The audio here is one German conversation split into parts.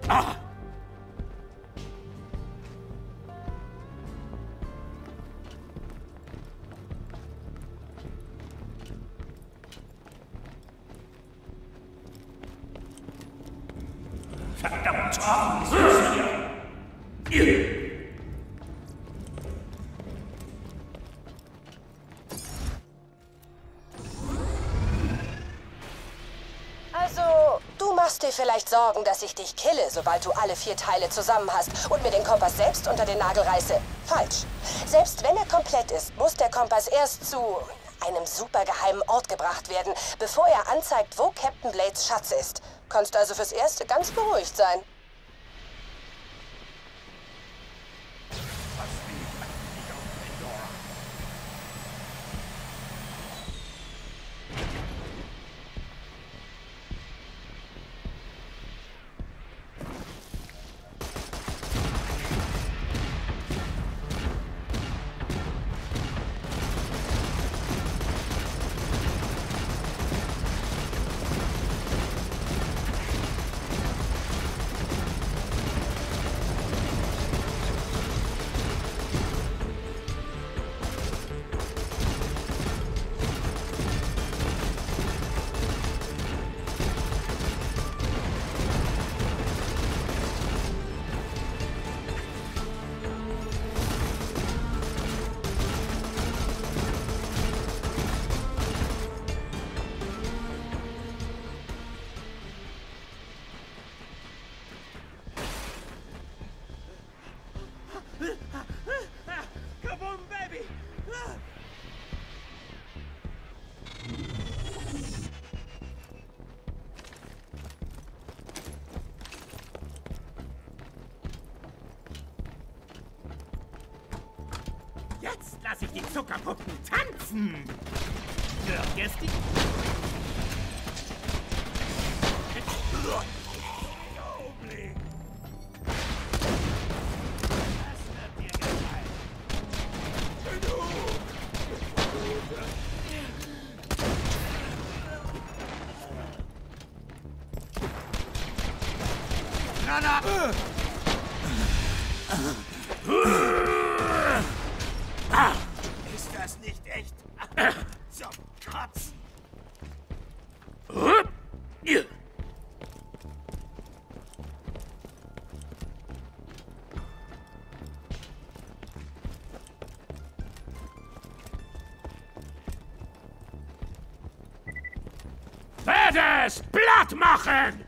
Ah! Verdammt! Also, du machst dir vielleicht Sorgen, dass ich dich kille, sobald du alle 4 Teile zusammen hast und mir den Kompass selbst unter den Nagel reiße. Falsch. Selbst wenn er komplett ist, muss der Kompass erst zu einem supergeheimen Ort gebracht werden, bevor er anzeigt, wo Captain Blades Schatz ist. Kannst also fürs Erste ganz beruhigt sein. Kaboom, Baby! Jetzt lasse ich die Zuckerpuppen tanzen! Hört ihr? Ist das nicht echt zum Kotzen? Werde es platt machen!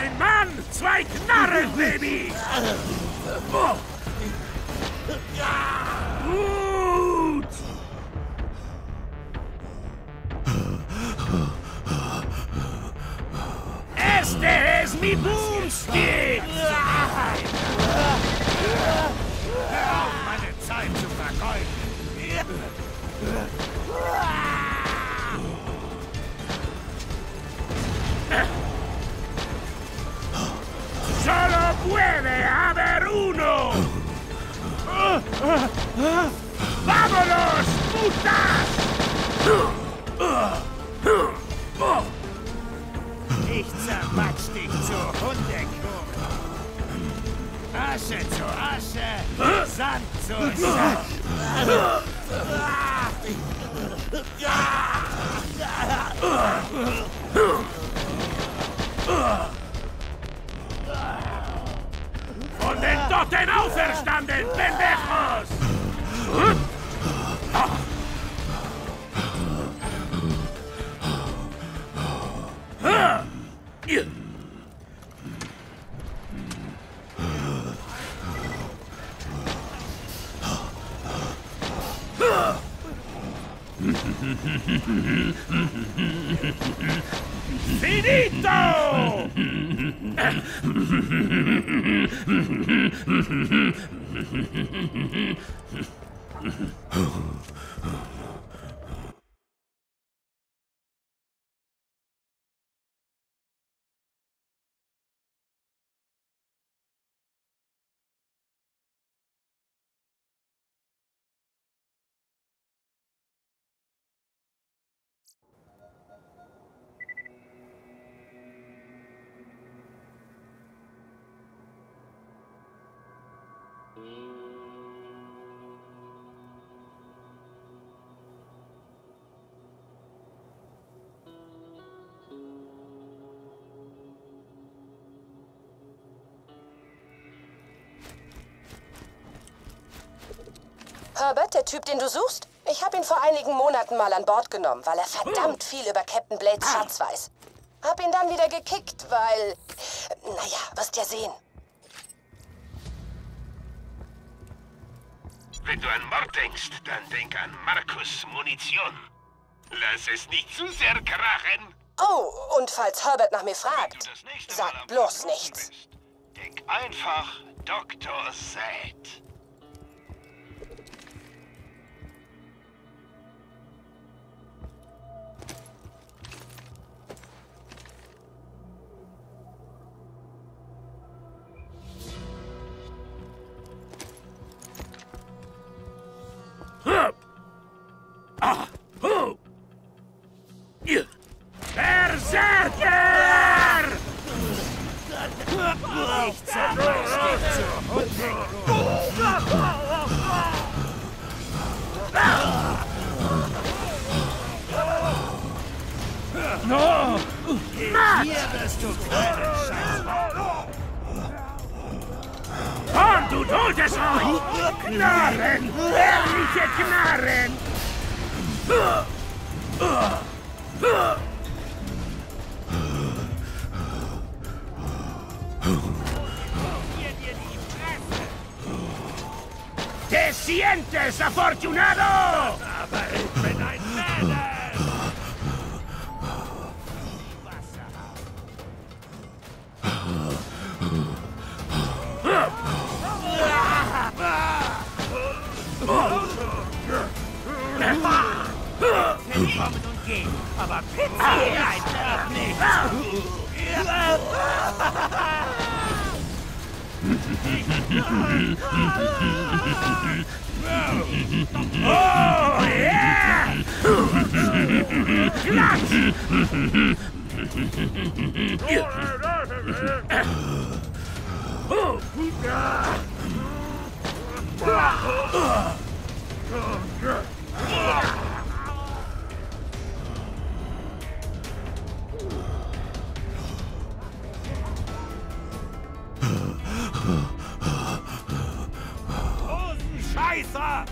Ein Mann, zwei Knarren, Baby! Oh. Gut! Este es mi Boomstick! Hör auf, meine Zeit zu vergeuden! ¡Solo puede haber uno! ¡Vámonos, putas! Ich zermatsch dich zu Hundekuchen. Asche zu Asche, Sand zu Sand. Von den Toten auferstanden, Pendejos! ¡Finito! Herbert, der Typ, den du suchst? Ich habe ihn vor einigen Monaten mal an Bord genommen, weil er verdammt viel über Captain Blades Schatz weiß. Hab ihn dann wieder gekickt, weil... Naja, wirst ja sehen. Wenn du an Mord denkst, dann denk an Markus Munition. Lass es nicht zu sehr krachen. Oh, und falls Herbert nach mir fragt, sag bloß nichts. Denk einfach Dr. Zed. Berserker! Ich zermatsch dich zu Hundekuchen. Hier wirst du keinen Scheiß machen. Und du totes euch! Knarren! Ehrliche Knarren! ¿Te sientes afortunado? Aber ich bin ein Mädel. Kommen und gehen, aber Pizza bleibt doch nicht. Oh, yeah! Klatsch! Scheiße!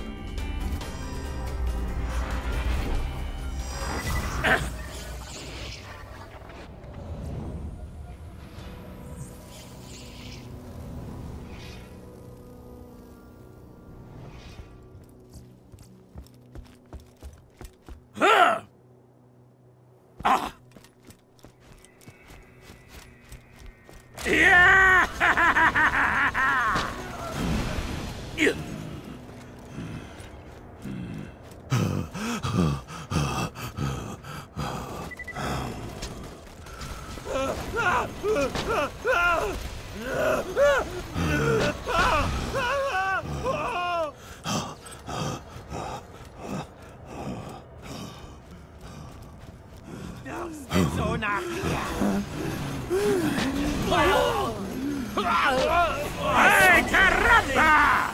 so nach dir. Hey, Caramba!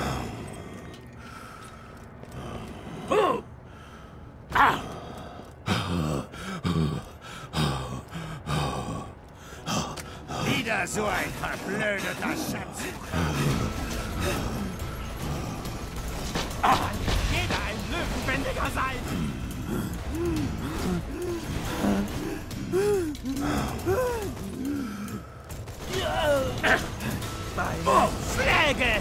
Wieder so ein verblödeter Schatzsucher. Jeder ein Löwenbändiger sein. Meine Schläge!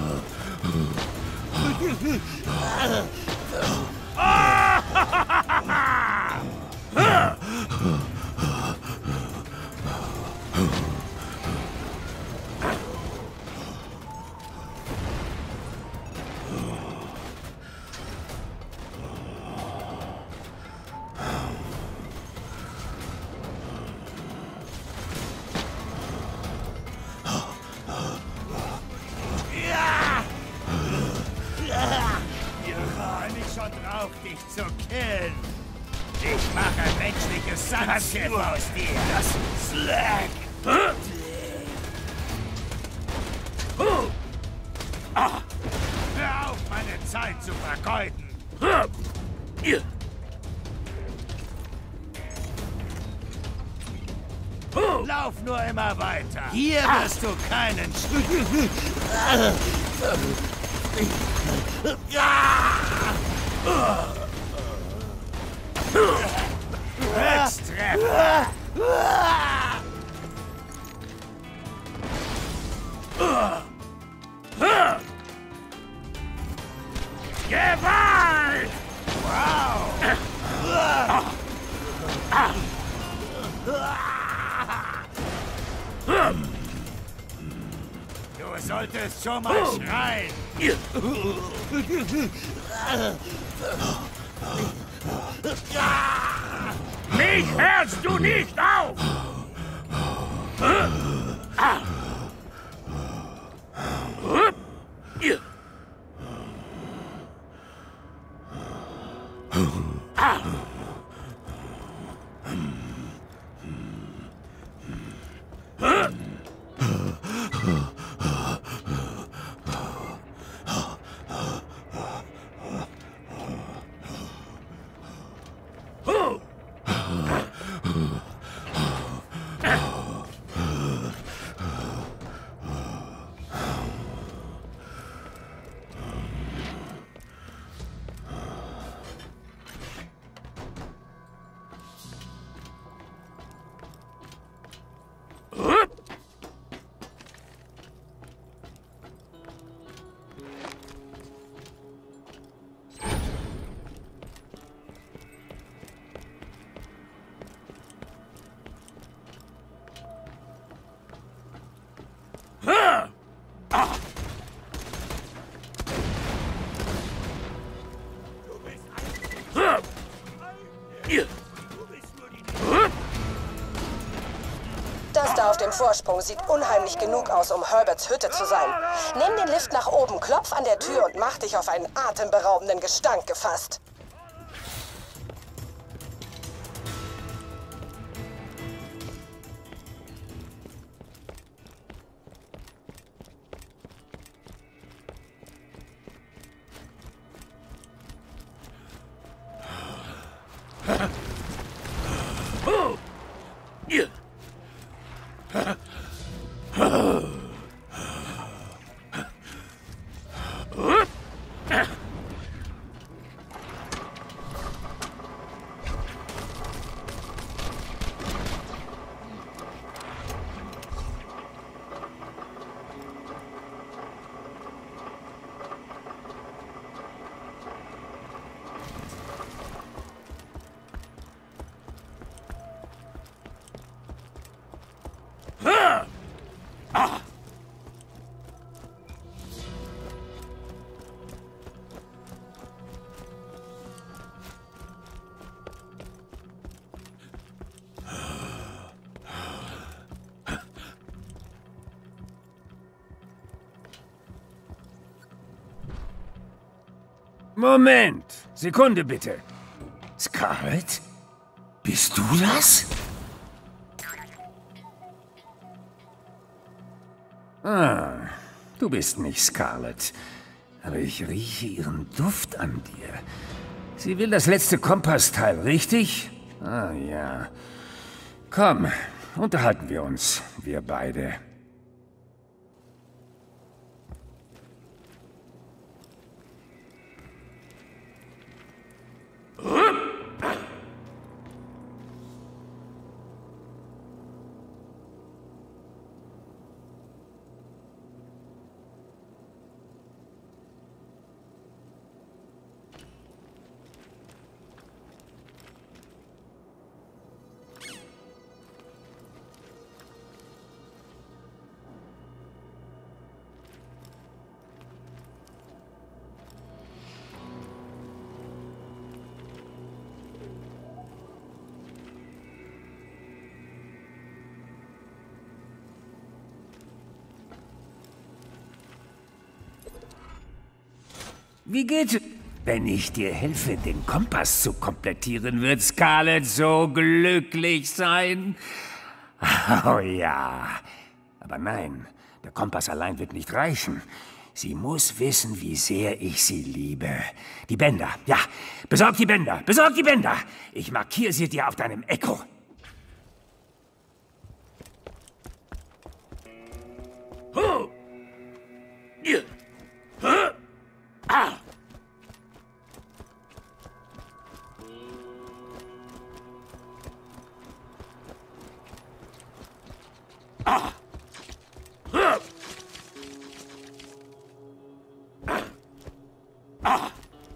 Drauf, dich zu killen. Ich mache menschliches Sandschiff aus dir. Das Slag. Hör auf, meine Zeit zu vergeuden. Lauf nur immer weiter. Hier wirst du keinen Höchsttreffer! Gewalt! Wow! Du solltest schon mal schreien! Mich hältst du nicht auf! Das da auf dem Vorsprung sieht unheimlich genug aus, um Herberts Hütte zu sein. Nimm den Lift nach oben, klopf an der Tür und mach dich auf einen atemberaubenden Gestank gefasst. Moment! Sekunde bitte. Scarlet? Bist du das? Ah, du bist nicht Scarlett. Aber ich rieche ihren Duft an dir. Sie will das letzte Kompassteil, richtig? Ah ja. Komm, unterhalten wir uns, wir beide. Wie geht's? Wenn ich dir helfe, den Kompass zu komplettieren, wird Scarlett so glücklich sein. Oh ja. Aber nein, der Kompass allein wird nicht reichen. Sie muss wissen, wie sehr ich sie liebe. Die Bänder, ja. Besorg die Bänder, besorg die Bänder. Ich markiere sie dir auf deinem Echo. Ho! Ja. Ha! Ah! Ah! Ah! Ah!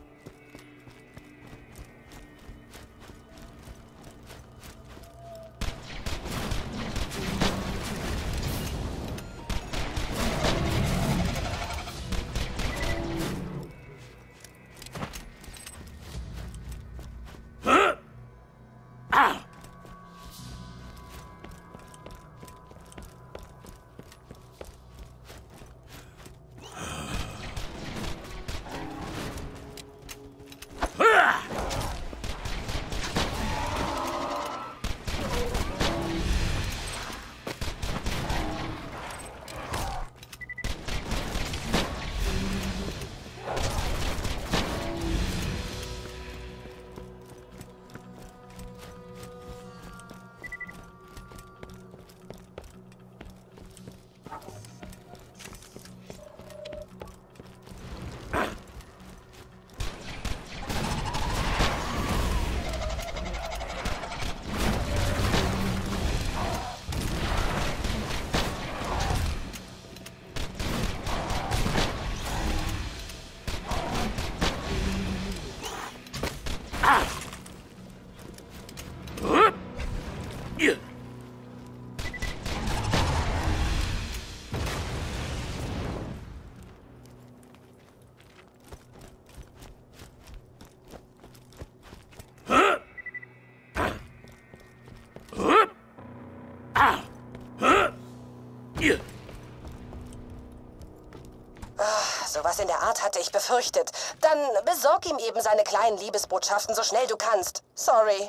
Sowas in der Art hatte ich befürchtet. Dann besorg ihm eben seine kleinen Liebesbotschaften so schnell du kannst. Sorry.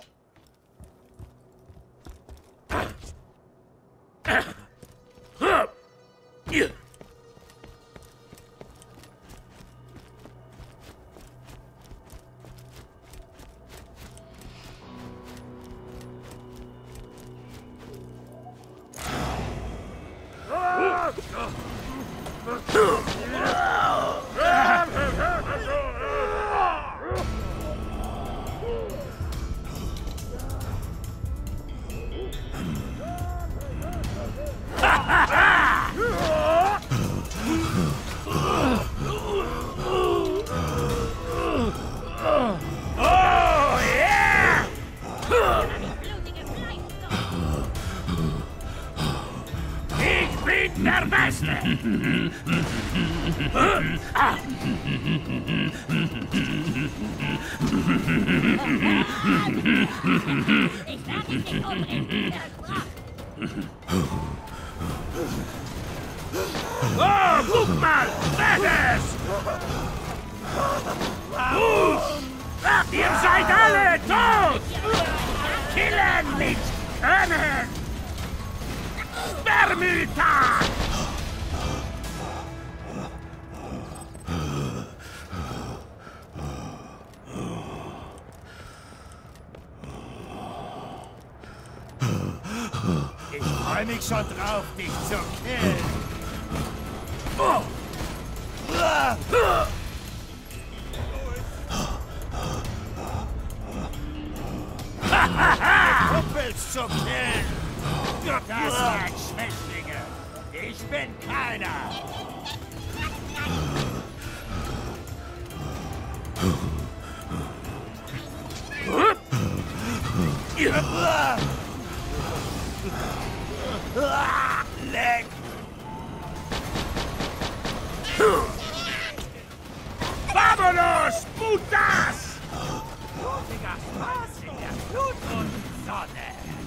Der Beste! Ich werde dich nicht umbringen. Oh, guck mal! Das ist! Ihr seid alle tot! Killer! Können! Vermüter! Ich freue mich schon drauf, dich zu killen. Kumpels zu killen. Das waren Schwächlinge. Ich bin keiner. Leck! Vamonos, putas! Blutiger Spaß in der blutlosen Sonne.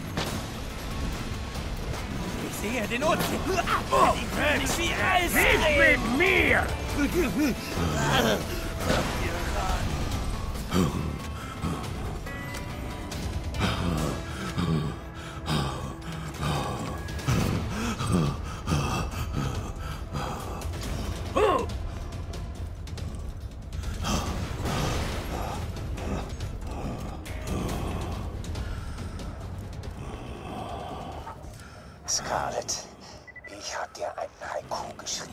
Ich sehe den Ozean. Die König wie Eis. Nicht mit mir! Scarlet, ich hab dir einen Haiku geschrieben.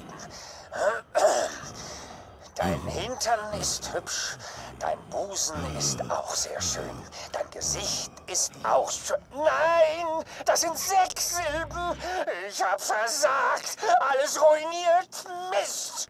Dein Hintern ist hübsch, dein Busen ist auch sehr schön, dein Gesicht ist auch schön. Nein, das sind 6 Silben. Ich hab versagt, alles ruiniert, Mist.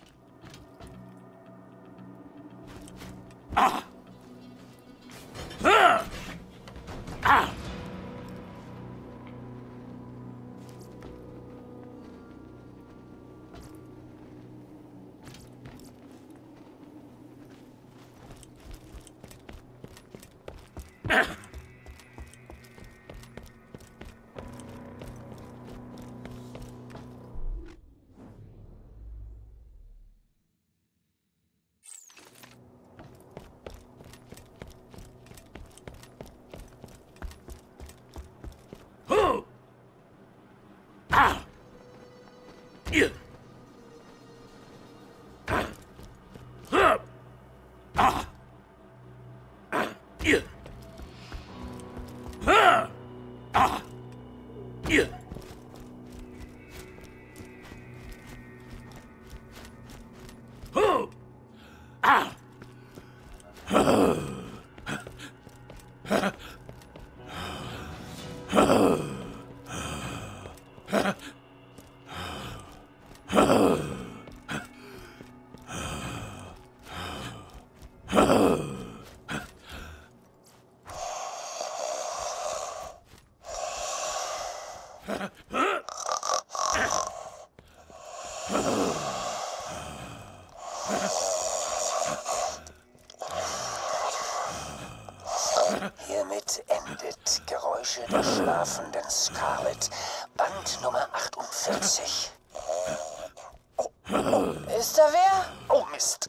Hiermit endet Geräusche der schlafenden Scarlet, Band Nummer 48. Ist da wer? Oh Mist.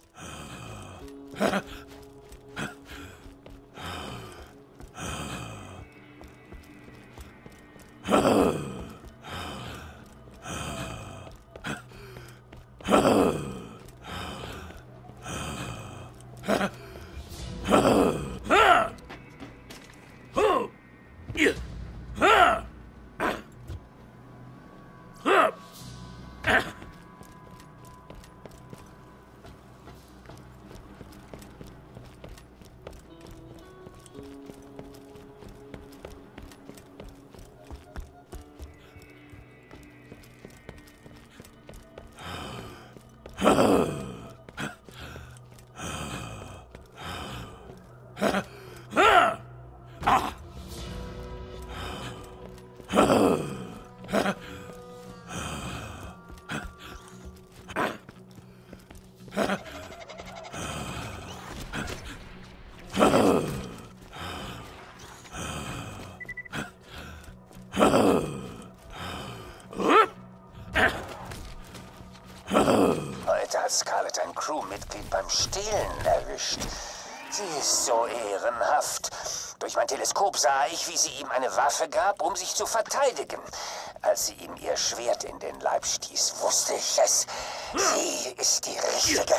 Heute hat Scarlet ein Crewmitglied beim Stehlen erwischt. Sie ist so ehrenhaft. Durch mein Teleskop sah ich, wie sie ihm eine Waffe gab, um sich zu verteidigen. Als sie ihm ihr Schwert in den Leib stieß, wusste ich es. Sie ist die Richtige.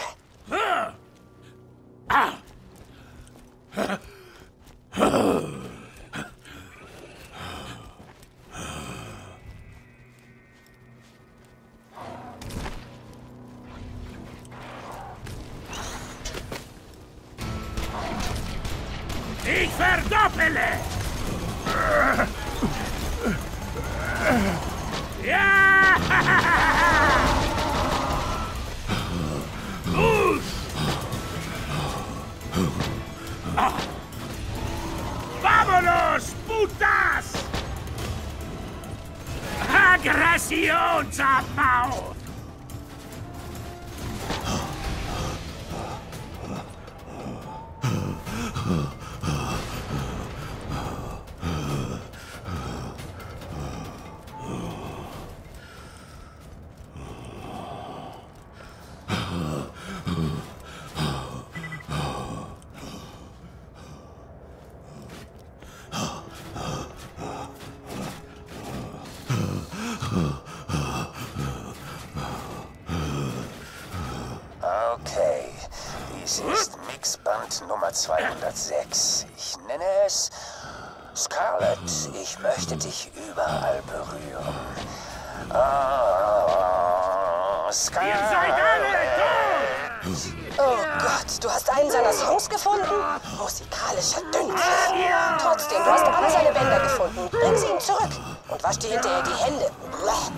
Ich verdoppele! Ja! Gut! Vámonos, putas! Aggressionsabbau! Okay, dies ist Mixband Nummer 206. Ich nenne es Scarlet. Ich möchte dich überall berühren. Oh, Scarlet. Ihr seid alle tot! Oh Gott, du hast einen seiner Songs gefunden? Musikalischer Dünnpfiff. Trotzdem, du hast alle seine Bänder gefunden. Bring sie ihm zurück und wasch dir hinterher die Hände. Bleh.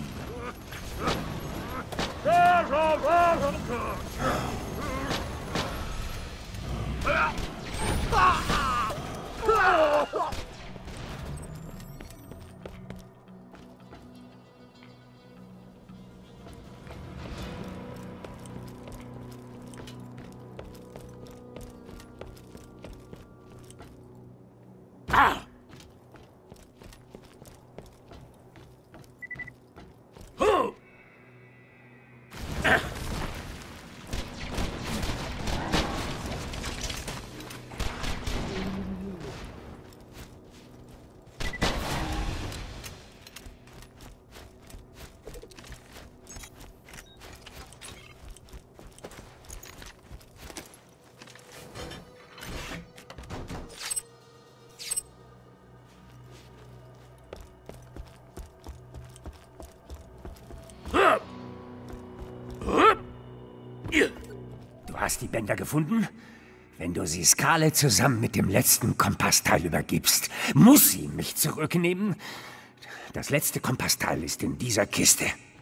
Du hast die Bänder gefunden? Wenn du sie Scarlet zusammen mit dem letzten Kompassteil übergibst, muss sie mich zurücknehmen. Das letzte Kompassteil ist in dieser Kiste.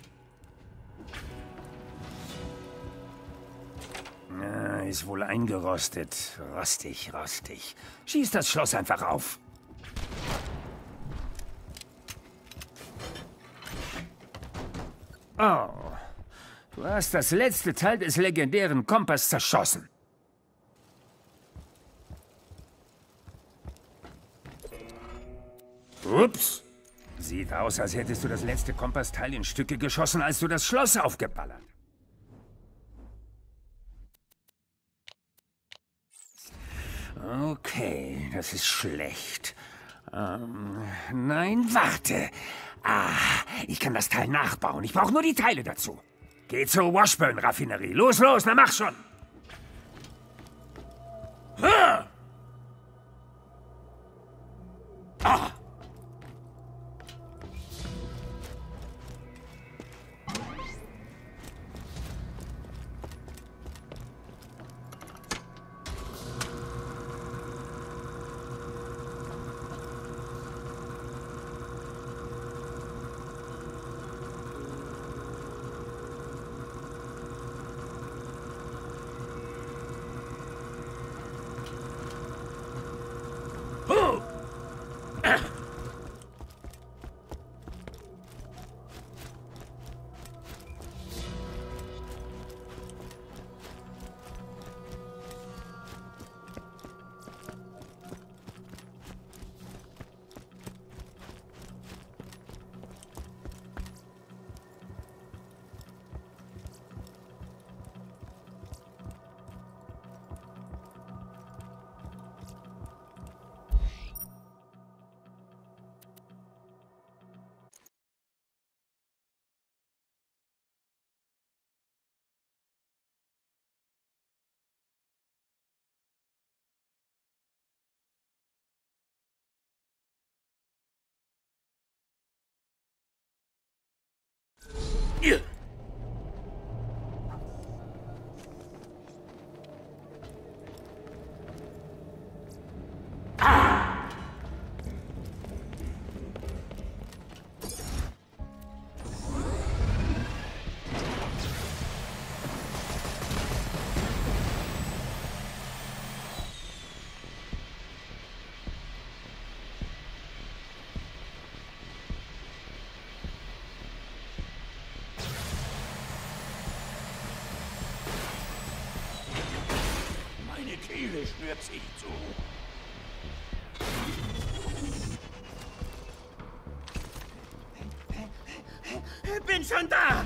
Ist wohl eingerostet. Rostig, rostig. Schieß das Schloss einfach auf. Oh. Du hast das letzte Teil des legendären Kompass zerschossen. Ups. Sieht aus, als hättest du das letzte Kompassteil in Stücke geschossen, als du das Schloss aufgeballert. Okay, das ist schlecht. Nein, warte. Ich kann das Teil nachbauen. Ich brauche nur die Teile dazu. Geh zur Washburn-Raffinerie. Los, los, na mach schon. Meine Kehle schnürt sich zu. Bin schon da!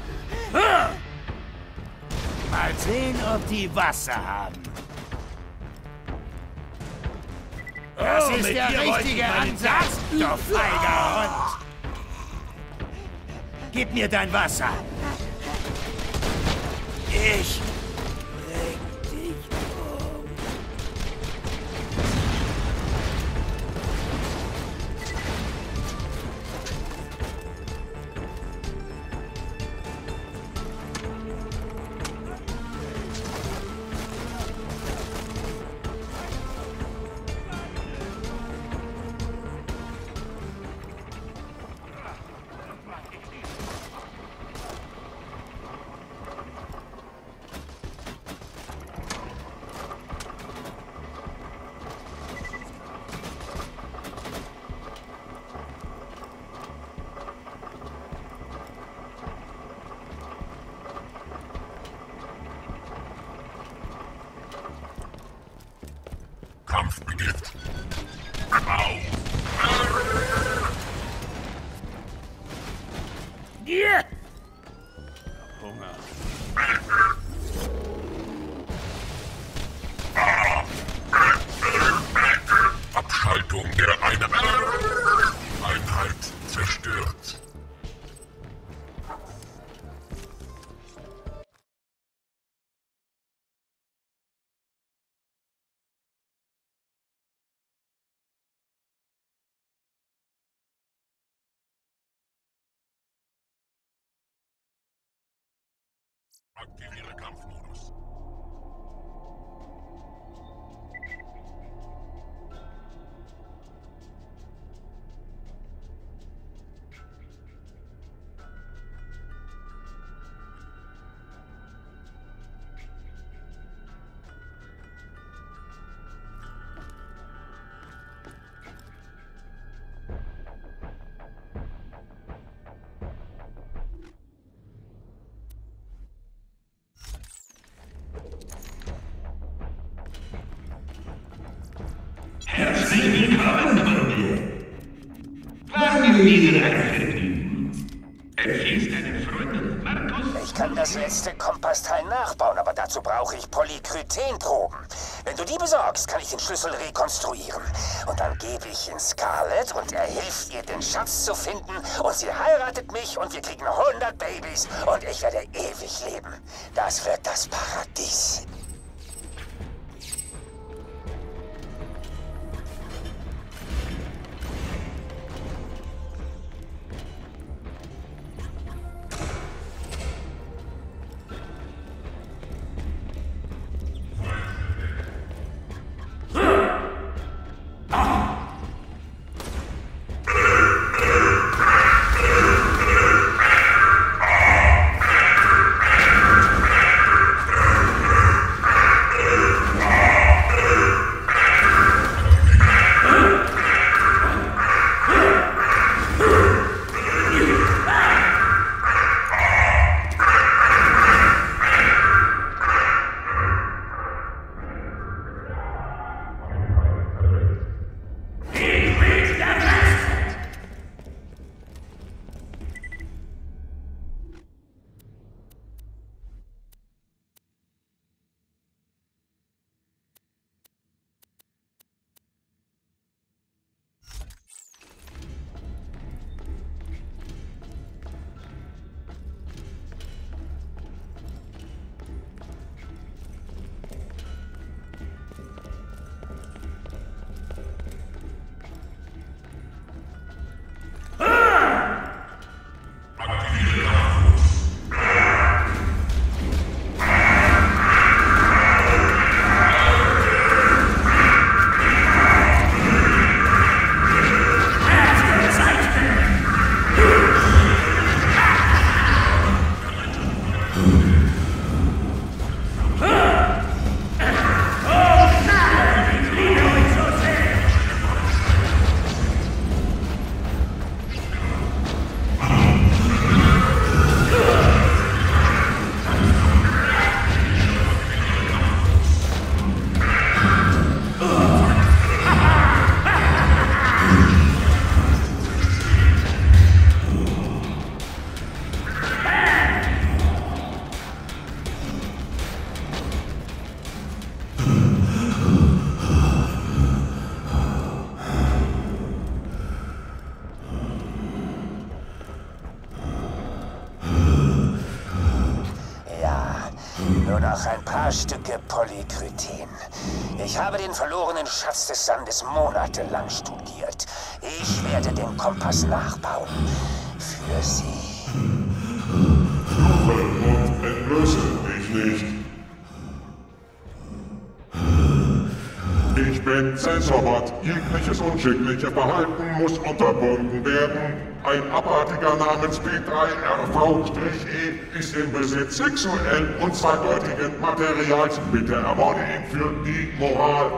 Mal sehen, ob die Wasser haben. Das ist mit der dir wollte richtige ich meinen Ansatz, du feiger Hund. Gib mir dein Wasser. Ich bring dich um. Kampf beginnt. Yeah. Hunger. Abschaltung der Einheit zerstört. Aktiviere Kampfmodus. Herzlich willkommen, Freunde. Lassen wir diese Reise üben. Empfiehlst deinen Freunden Markus? Ich kann das letzte Kompassteil nachbauen, aber dazu brauche ich Polychrytenproben. Wenn du die besorgst, kann ich den Schlüssel rekonstruieren. Und dann gebe ich ihn Scarlet und er hilft ihr, den Schatz zu finden. Und sie heiratet mich und wir kriegen 100 Babys und ich werde ewig leben. Das wird das Paradies. noch ein paar Stücke Polykrytin. Ich habe den verlorenen Schatz des Sandes monatelang studiert. Ich werde den Kompass nachbauen. Für Sie. Suche und entlöse mich nicht. Ich bin Zensorbot. Jegliches unschickliche Verhalten muss unterbunden werden. Ein Abartiger namens P3RV-E ist im Besitz sexuell und zweideutigen Materials. Bitte ermorde ihn für die Moral.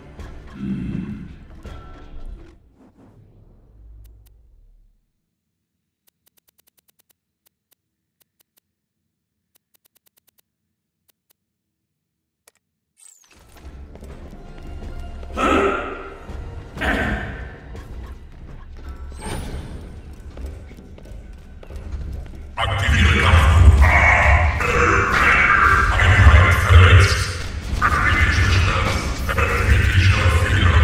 Aktiviere Kampf. Einheit verletzt. Kritischer Schmerz. Kritischer Fehler.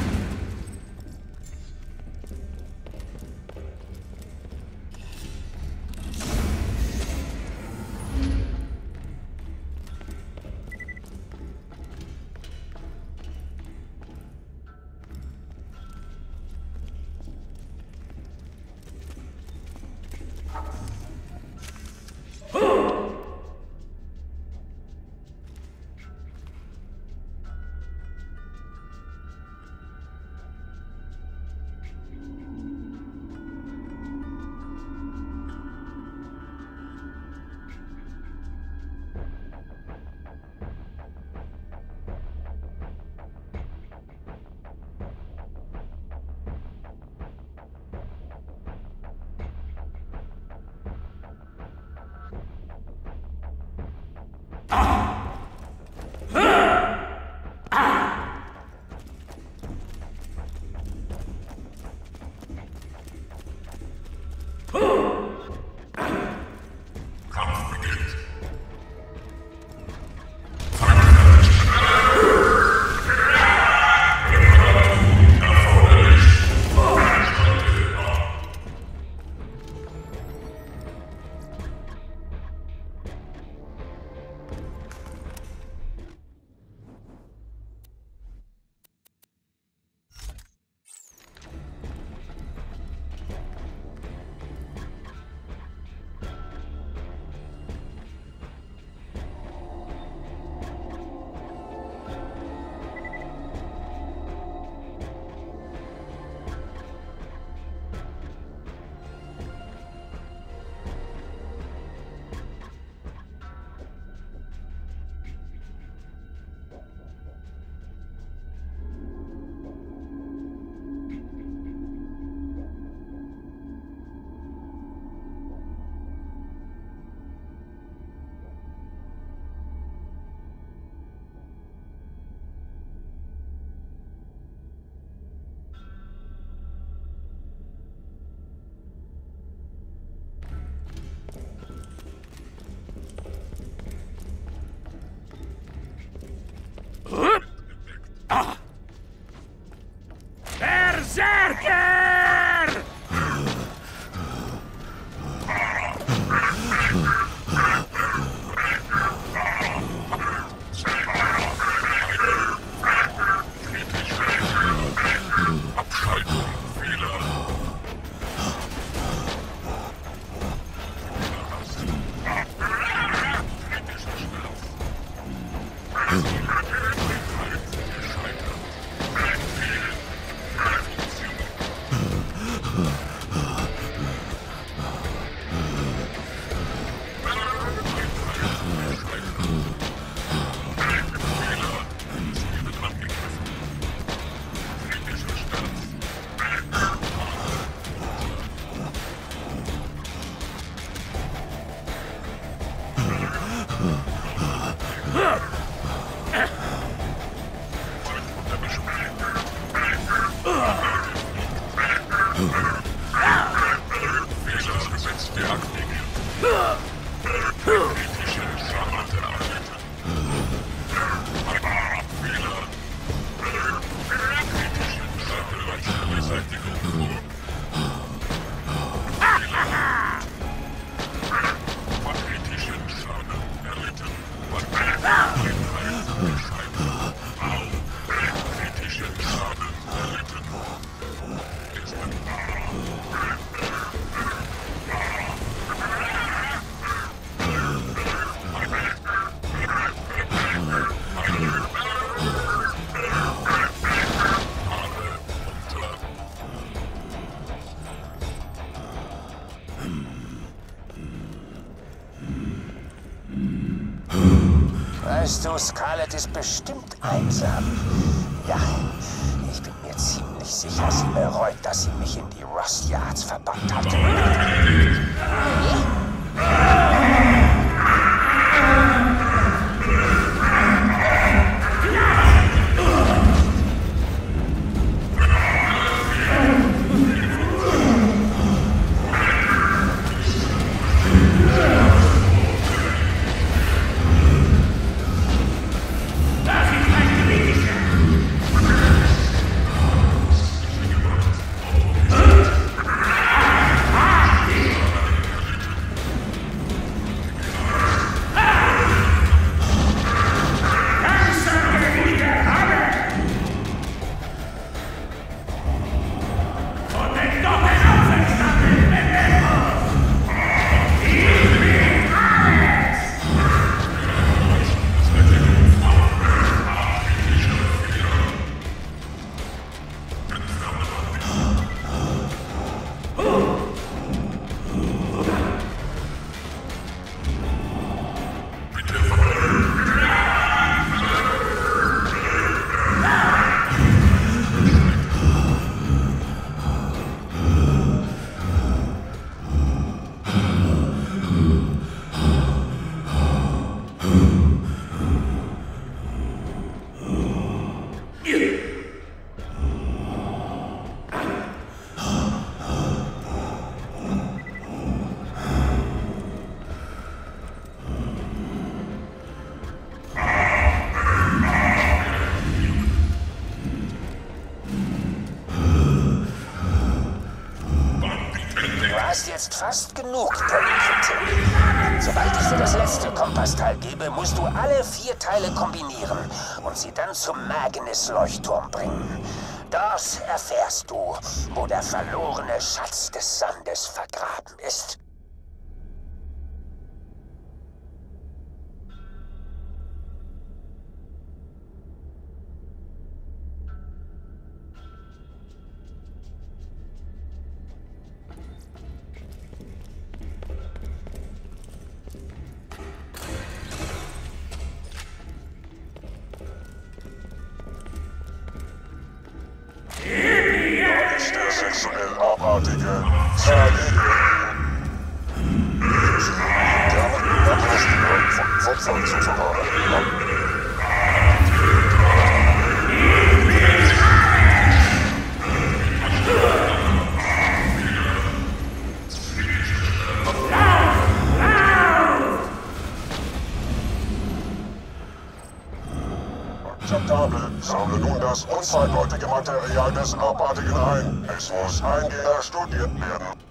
Kampf beginnt. Berserker! Weißt du, Scarlett ist bestimmt einsam. Ja, ich bin mir ziemlich sicher, sie bereut, dass sie mich in die Rust Yards verbannt hat. Jetzt fast genug, Polly. Sobald ich dir das letzte Kompassteil gebe, musst du alle 4 Teile kombinieren und sie dann zum Magnus-Leuchtturm bringen. Dort erfährst du, wo der verlorene Schatz des Sandes vergraben ist. Der sexuell abartige Zerlege. Von Opfern zu verraten. Akzeptabel. Sammle nun das unzweideutige Material des Abartigen ein. Es muss eingehender studiert werden.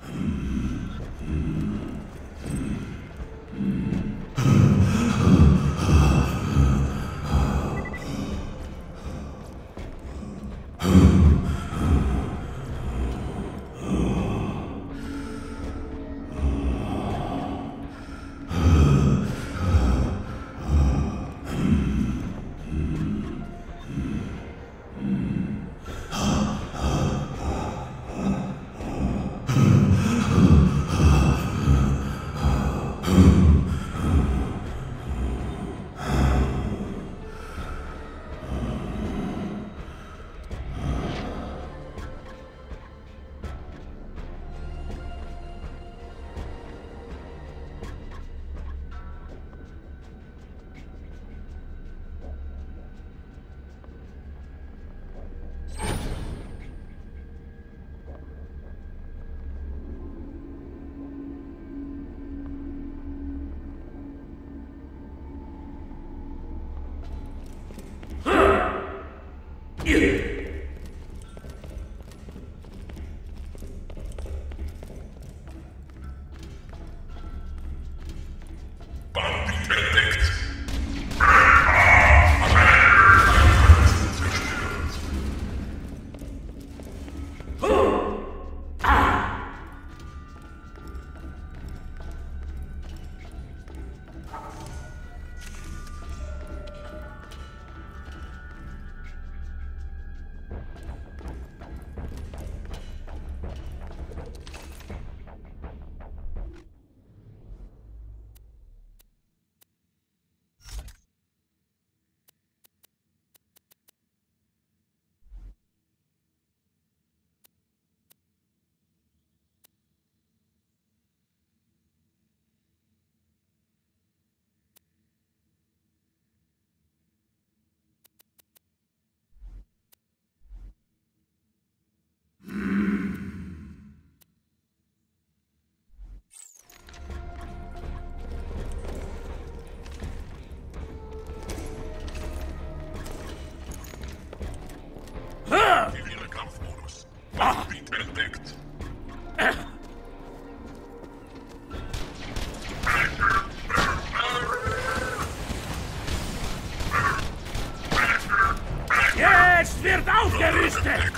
Jetzt wird aufgerüstet!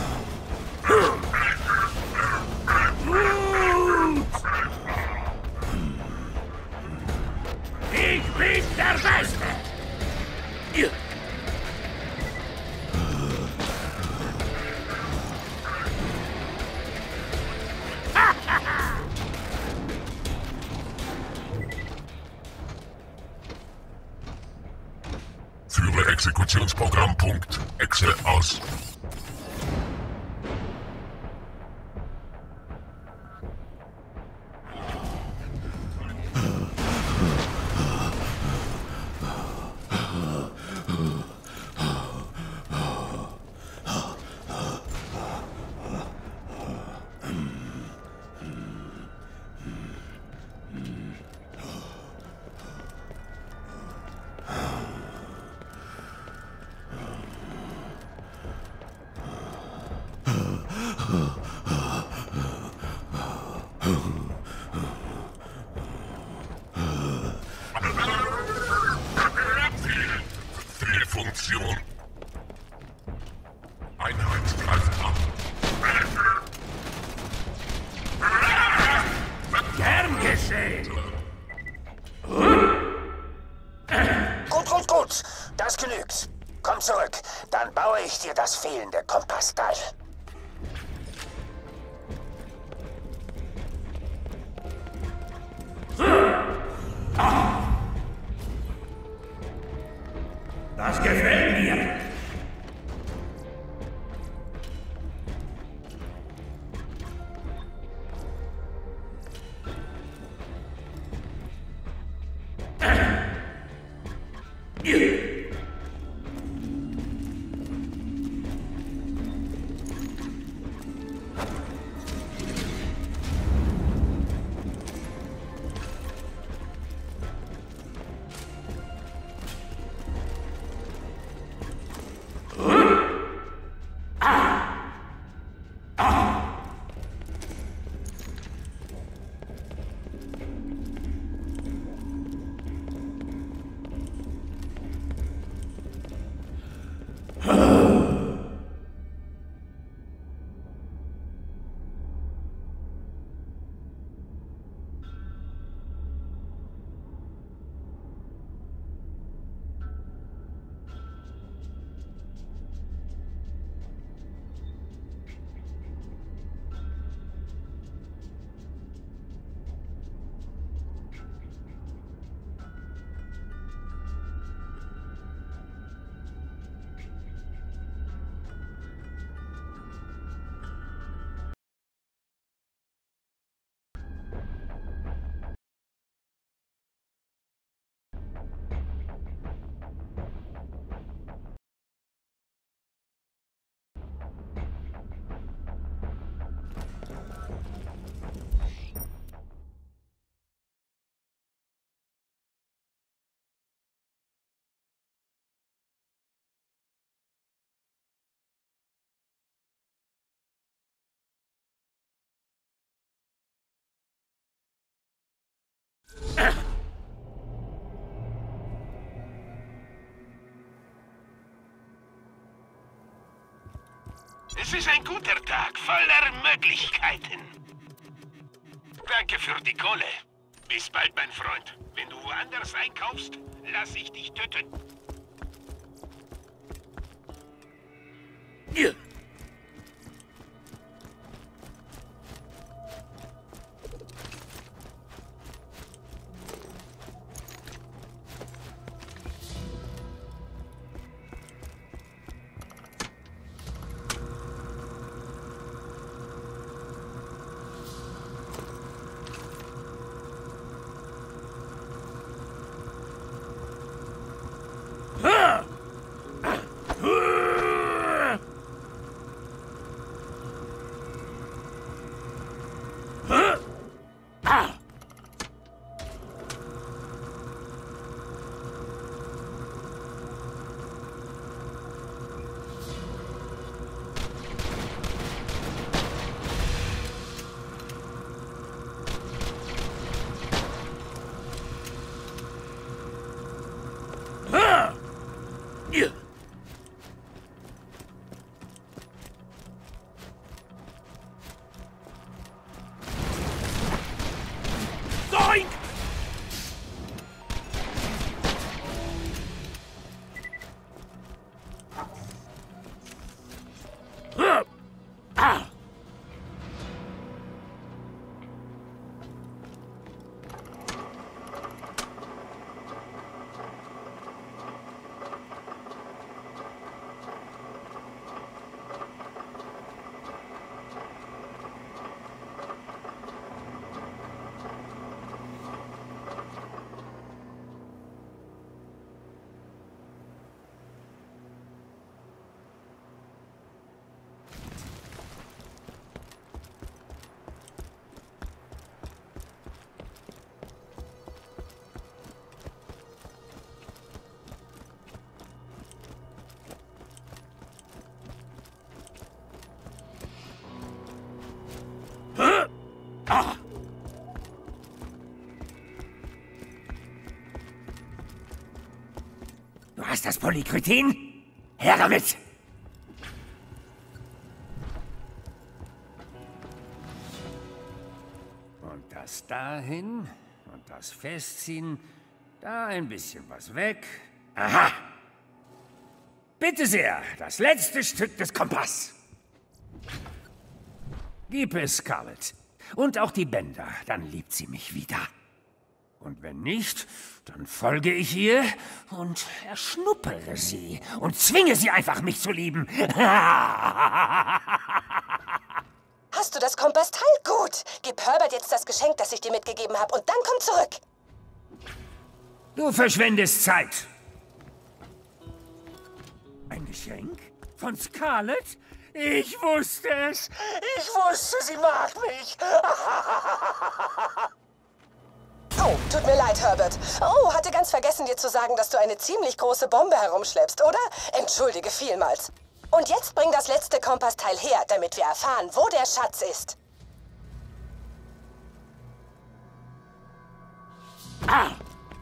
Gut! Ich bin der Beste! Führe Exekutionsprogramm.exe aus. Fehlfunktion. Einheit greift ab. Gern geschehen! Gut. Das genügt. Komm zurück. Dann baue ich dir das fehlende Kompassteil. Das gefällt mir! Es ist ein guter Tag, voller Möglichkeiten. Danke für die Kohle. Bis bald, mein Freund. Wenn du woanders einkaufst, lass ich dich töten. Ah. Du hast das Polykritin? Her damit! Und das dahin und das festziehen. Da ein bisschen was weg. Aha! Bitte sehr, das letzte Stück des Kompass. Gib es Scarlett. Und auch die Bänder, dann liebt sie mich wieder. Und wenn nicht, dann folge ich ihr und erschnuppere sie und zwinge sie einfach, mich zu lieben. Hast du das Kompassteil? Gut. Gib Herbert jetzt das Geschenk, das ich dir mitgegeben habe, und dann komm zurück. Du verschwendest Zeit. Ein Geschenk? Von Scarlett? Ich wusste es. Ich wusste, sie mag mich. Oh, tut mir leid, Herbert. Oh, hatte ganz vergessen, dir zu sagen, dass du eine ziemlich große Bombe herumschleppst, oder? Entschuldige vielmals. Und jetzt bring das letzte Kompassteil her, damit wir erfahren, wo der Schatz ist. Ah!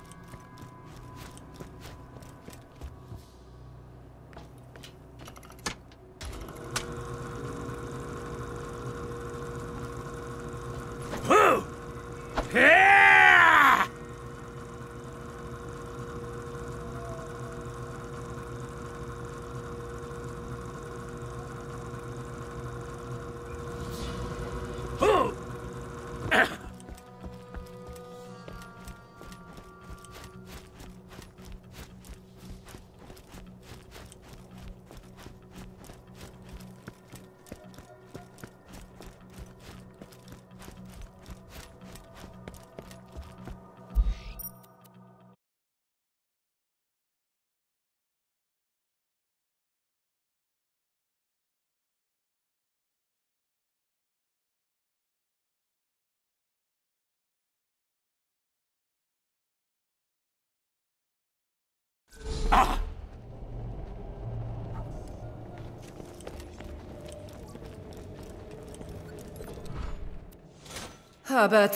Ah! Herbert.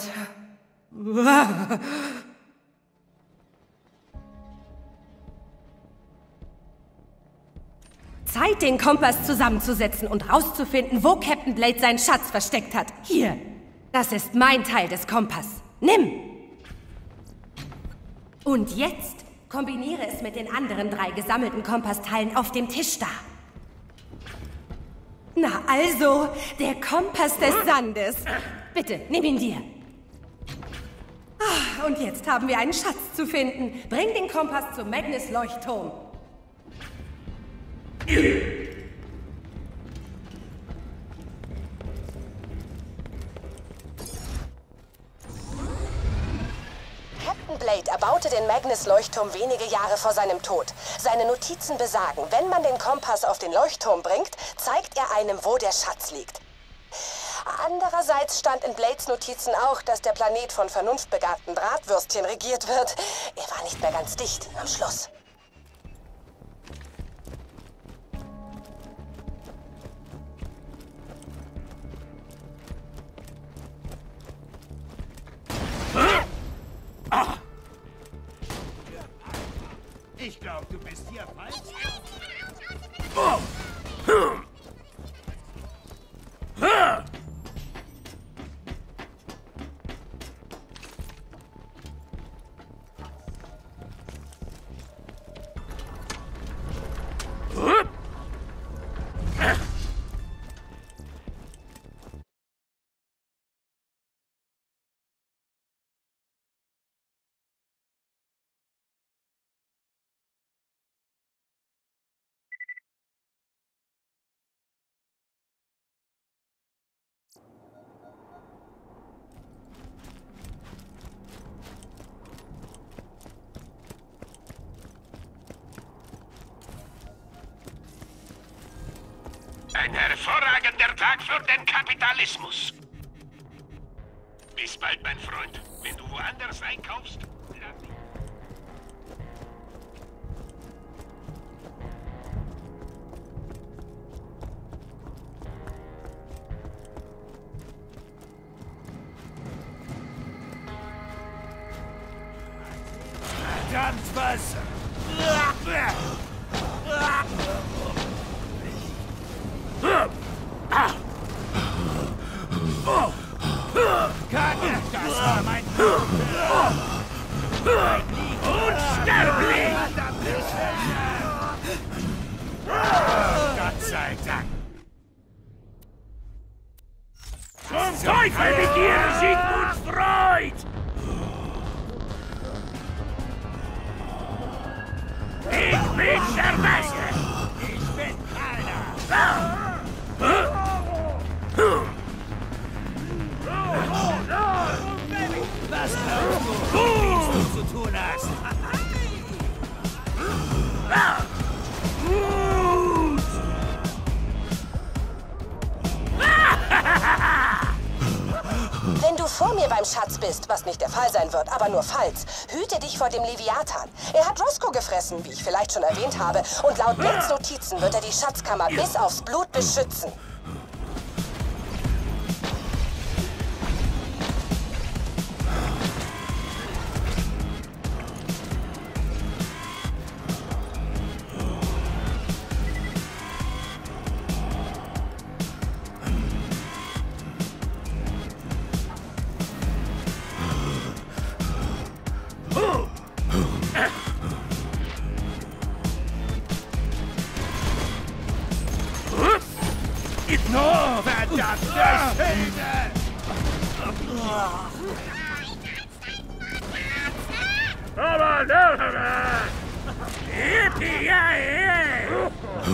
Zeit, den Kompass zusammenzusetzen und rauszufinden, wo Captain Blade seinen Schatz versteckt hat. Hier. Das ist mein Teil des Kompass. Nimm! Und jetzt kombiniere es mit den anderen 3 gesammelten Kompassteilen auf dem Tisch da. Na also, der Kompass des Sandes. Bitte, nimm ihn dir. Ah, und jetzt haben wir einen Schatz zu finden. Bring den Kompass zum Magnus-Leuchtturm. Captain Blade erbaute den Magnus-Leuchtturm wenige Jahre vor seinem Tod. Seine Notizen besagen, wenn man den Kompass auf den Leuchtturm bringt, zeigt er einem, wo der Schatz liegt. Andererseits stand in Blades Notizen auch, dass der Planet von vernunftbegabten Bratwürstchen regiert wird. Er war nicht mehr ganz dicht am Schluss. Ich glaube, du bist hier falsch. Ein hervorragender Tag für den Kapitalismus. Bis bald, mein Freund. Wenn du woanders einkaufst, lass mich. verdammt was! Kacke, das war mein Unsterblich! Gott sei Dank! Zum Teufel mit dir, Sigmund Freud! Ich bin der Beste! Ich bin keiner! Was glaubst du, was du zu tun hast? Gut! Wenn du vor mir beim Schatz bist, was nicht der Fall sein wird, aber nur falls, hüte dich vor dem Leviathan. Er hat Roscoe gefressen, wie ich vielleicht schon erwähnt habe, und laut Bills Notizen wird er die Schatzkammer bis aufs Blut beschützen. No, verdammte Schilde! Aber Yippie-yay!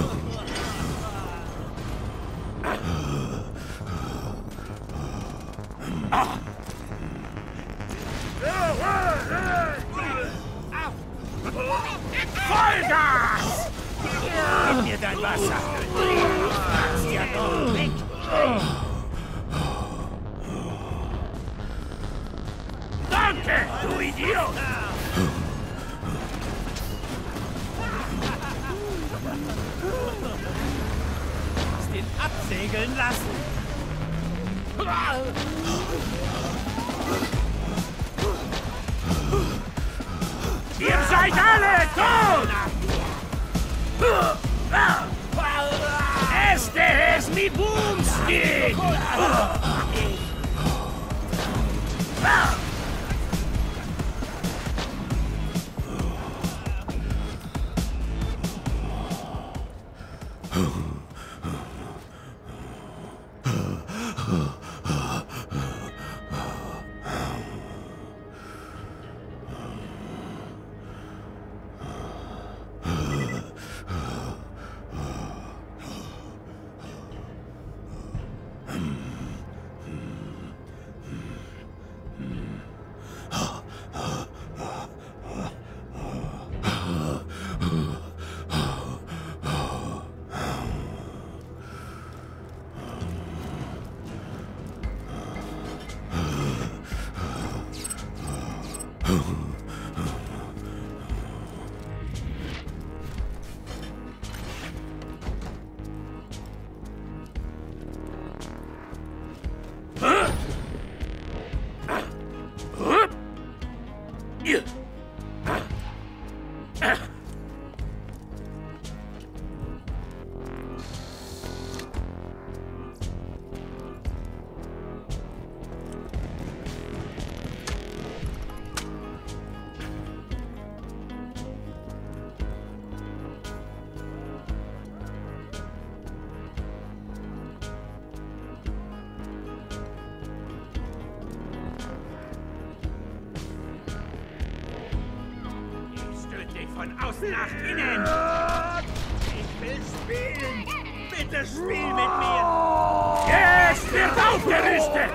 Vollgas! Gib mir dein Wasser! Mach's ja doch weg! Danke, du Idiot! Lass den absegeln lassen! Ihr seid alle tot! Este es mi boomstick! Von außen nach innen! Ich will spielen! Bitte spiel mit mir! Es wird aufgerüstet!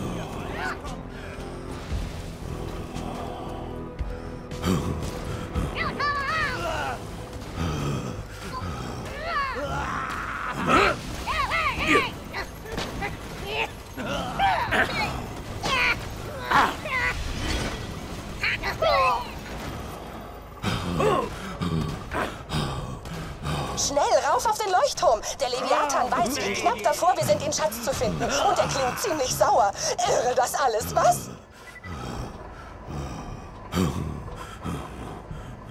Schnell, rauf auf den Leuchtturm! Der Leviathan weiß, wie knapp davor wir sind, den Schatz zu finden. Und er klingt ziemlich sauer. Irre das alles, was?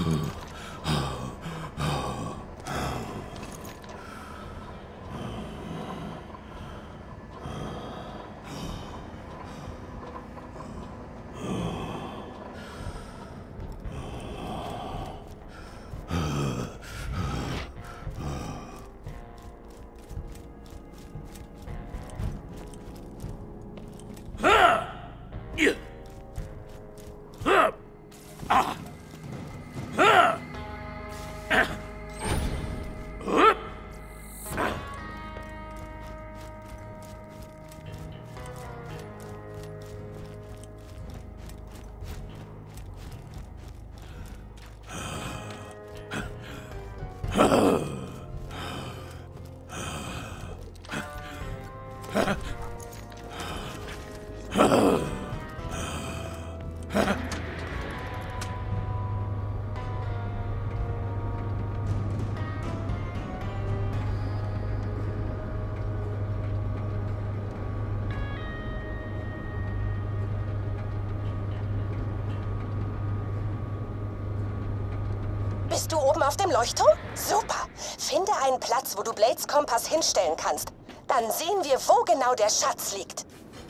Bist du oben auf dem Leuchtturm? Super! Finde einen Platz, wo du Blades Kompass hinstellen kannst. Dann sehen wir, wo genau der Schatz liegt.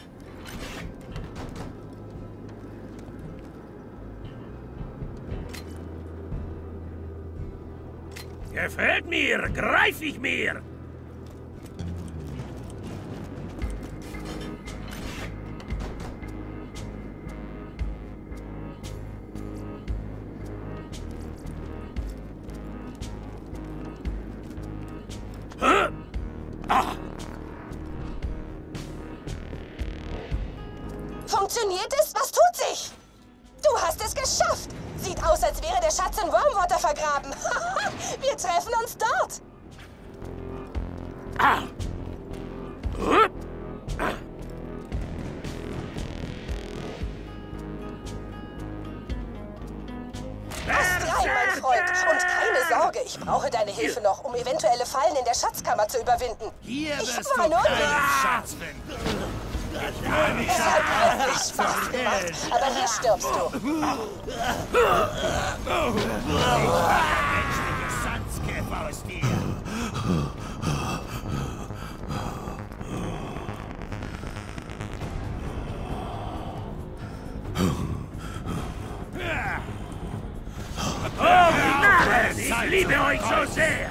Gefällt mir! Greif ich mir! Funktioniert es? Was tut sich? Du hast es geschafft! Sieht aus, als wäre der Schatz in Wormwater vergraben. Wir treffen uns dort. Passt rein, mein Freund. Und keine Sorge, ich brauche deine Hilfe noch, um eventuelle Fallen in der Schatzkammer zu überwinden. Hier Ich wirst war du nur keinen Schatz finden. Es hat wirklich Spaß gemacht, aber hier stirbst du. Menschliche Sandkäfer aus dir. Oh, Narren, ich liebe euch so sehr.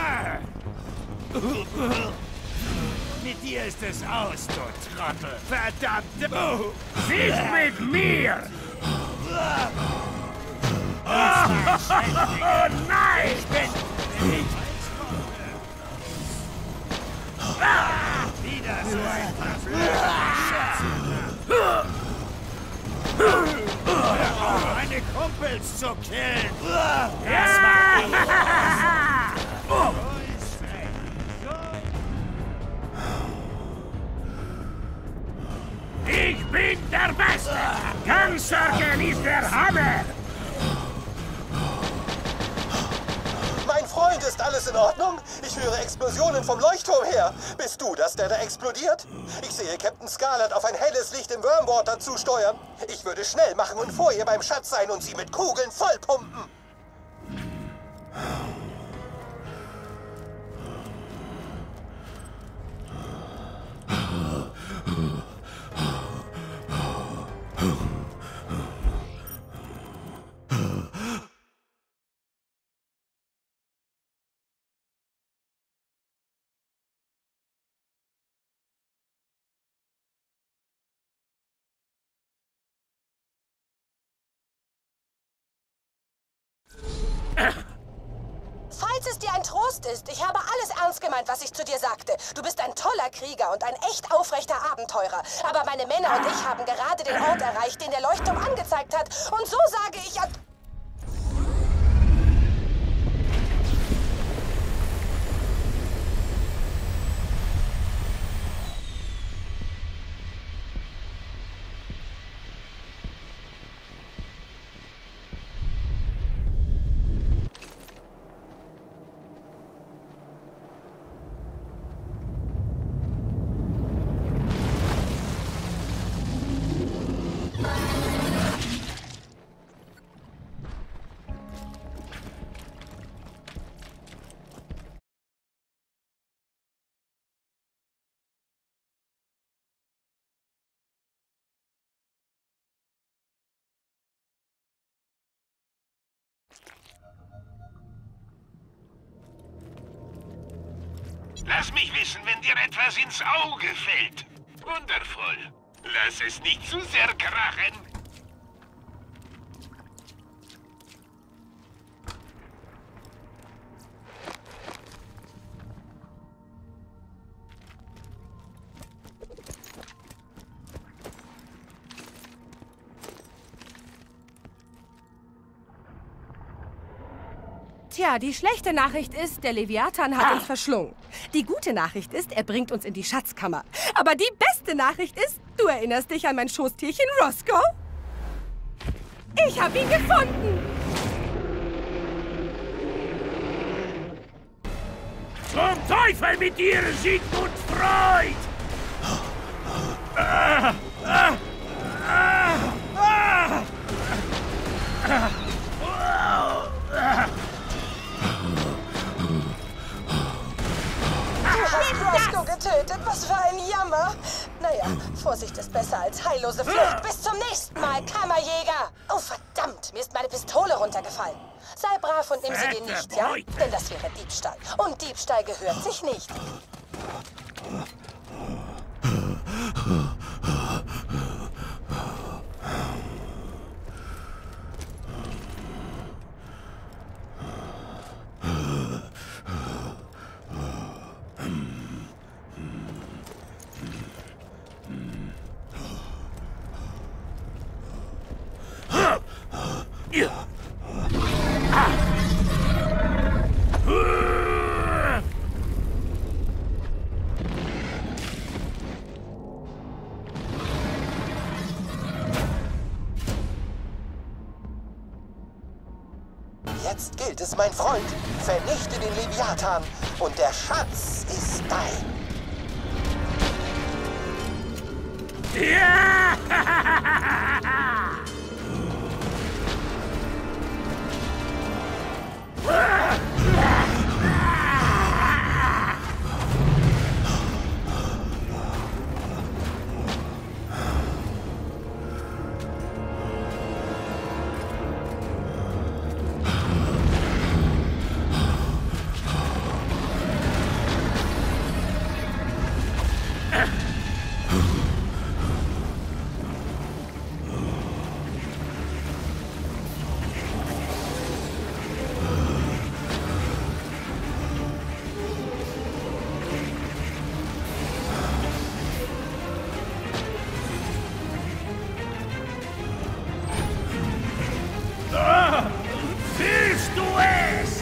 Mit dir ist es aus, du Trottel. Verdammt! Nicht mit mir! Oh nein! Ich bin... Wieder so ein verfluchter meine Kumpels zu killen! Das war ich bin der Beste! Gunsorgen ist der Hammer! Mein Freund, ist alles in Ordnung? Ich höre Explosionen vom Leuchtturm her. Bist du das, der da explodiert? Ich sehe Captain Scarlet auf ein helles Licht im Wormwater zusteuern. Ich würde schnell machen und vor ihr beim Schatz sein und sie mit Kugeln vollpumpen. Falls es dir ein Trost ist, ich habe alles ernst gemeint, was ich zu dir sagte. Du bist ein toller Krieger und ein echt aufrechter Abenteurer. Aber meine Männer und ich haben gerade den Ort erreicht, den der Leuchtturm angezeigt hat. Und so sage ich... Lass mich wissen, wenn dir etwas ins Auge fällt. Wundervoll. Lass es nicht zu sehr krachen. Tja, die schlechte Nachricht ist, der Leviathan hat uns verschlungen. Die gute Nachricht ist, er bringt uns in die Schatzkammer. Aber die beste Nachricht ist, du erinnerst dich an mein Schoßtierchen Roscoe? Ich habe ihn gefunden! Zum Teufel mit dir, Sigmund Freud! Du hast Roscoe getötet, was für ein Jammer! Naja, Vorsicht ist besser als heillose Flucht. Bis zum nächsten Mal, Kammerjäger! Oh, verdammt, mir ist meine Pistole runtergefallen. Sei brav und nimm sie dir nicht, ja? Denn das wäre Diebstahl. Und Diebstahl gehört sich nicht. Jetzt gilt es, mein Freund. Vernichte den Leviathan und der Schatz ist dein. Ja! Willst du es?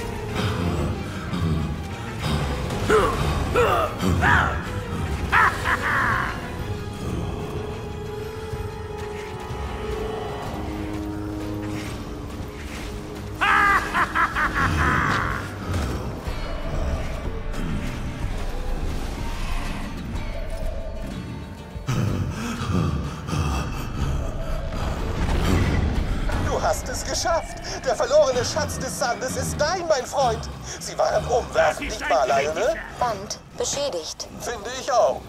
Du hast es geschafft. Der verlorene Schatz des Sandes ist dein, mein Freund. Sie waren umwerfend, nicht wahr, Lionel? Band beschädigt. Finde ich auch.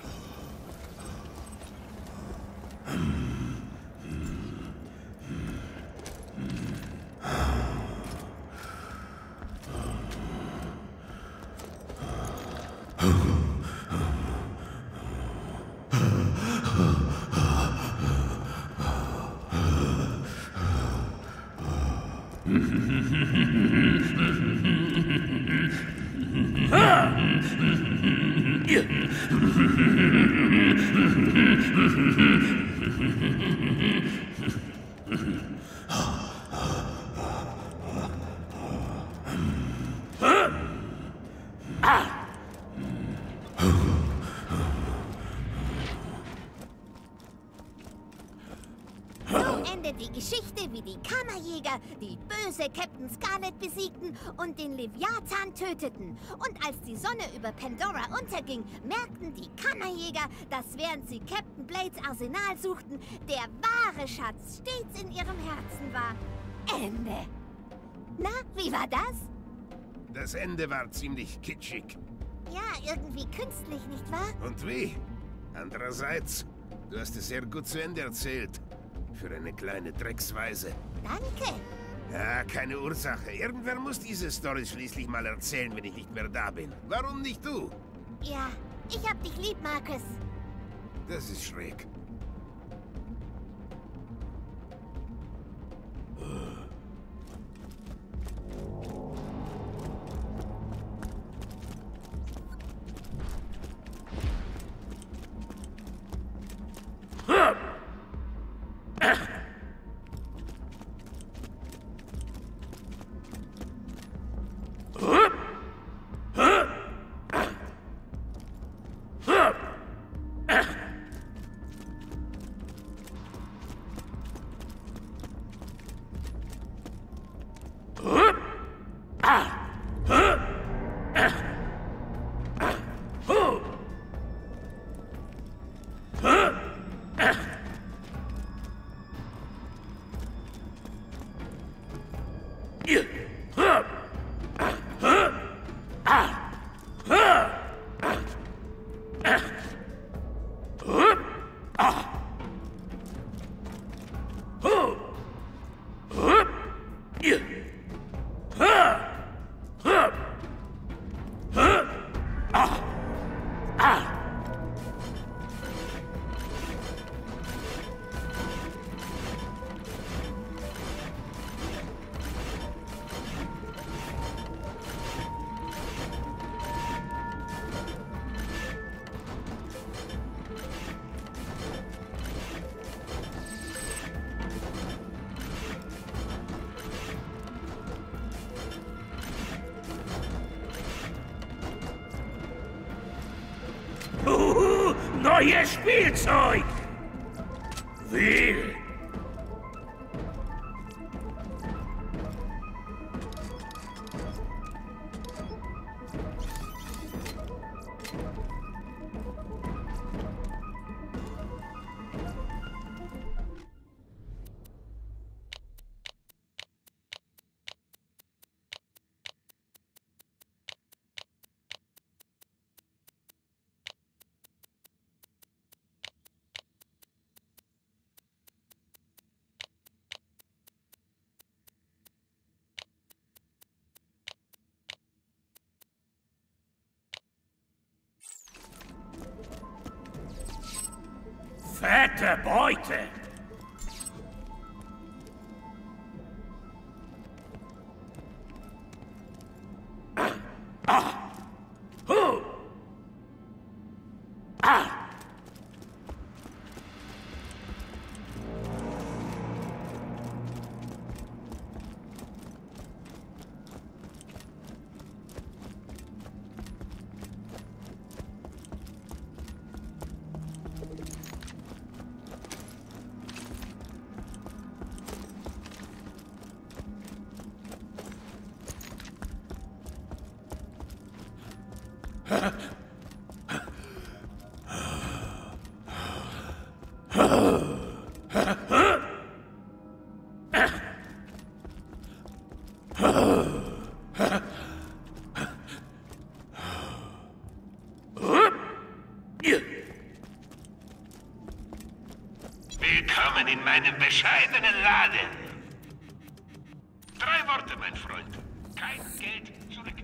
Endet die Geschichte, wie die Kammerjäger die böse Captain Scarlet besiegten und den Leviathan töteten. Und als die Sonne über Pandora unterging, merkten die Kammerjäger, dass während sie Captain Blades Arsenal suchten, der wahre Schatz stets in ihrem Herzen war. Ende. Na, wie war das? Das Ende war ziemlich kitschig. Ja, irgendwie künstlich, nicht wahr? Und wie? Andererseits, du hast es sehr gut zu Ende erzählt. Für eine kleine Drecksweise. Danke. Ja, keine Ursache. Irgendwer muss diese Story schließlich mal erzählen, wenn ich nicht mehr da bin. Warum nicht du? Ja, ich hab dich lieb, Marcus. Das ist schräg. Neues Spielzeug! Will! Fette Beute! Willkommen in meinem bescheidenen Laden. 3 Worte, mein Freund. Kein Geld zurück.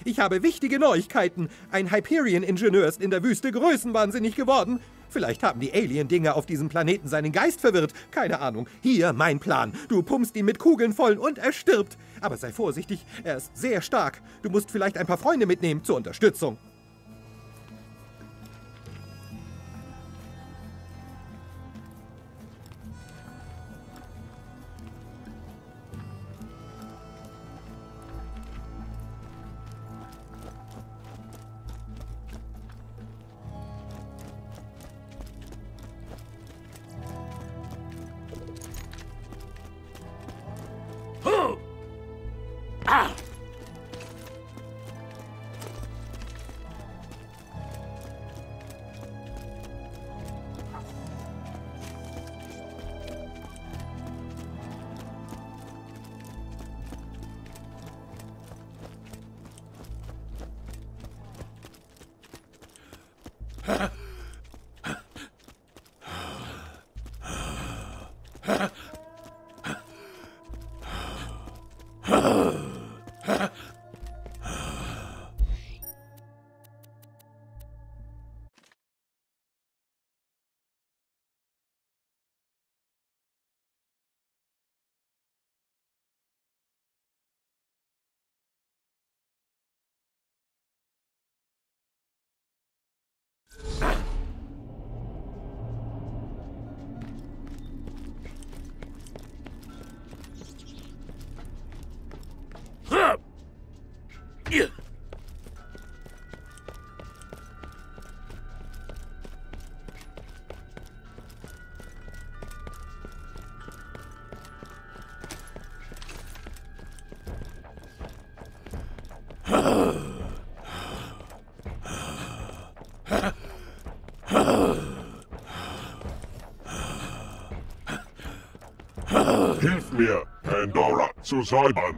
Ich habe wichtige Neuigkeiten. Ein Hyperion-Ingenieur ist in der Wüste größenwahnsinnig geworden. Vielleicht haben die Alien-Dinger auf diesem Planeten seinen Geist verwirrt. Keine Ahnung. Hier mein Plan. Du pumpst ihn mit Kugeln voll und er stirbt. Aber sei vorsichtig, er ist sehr stark. Du musst vielleicht ein paar Freunde mitnehmen zur Unterstützung. Hilf mir, Pandora zu säubern.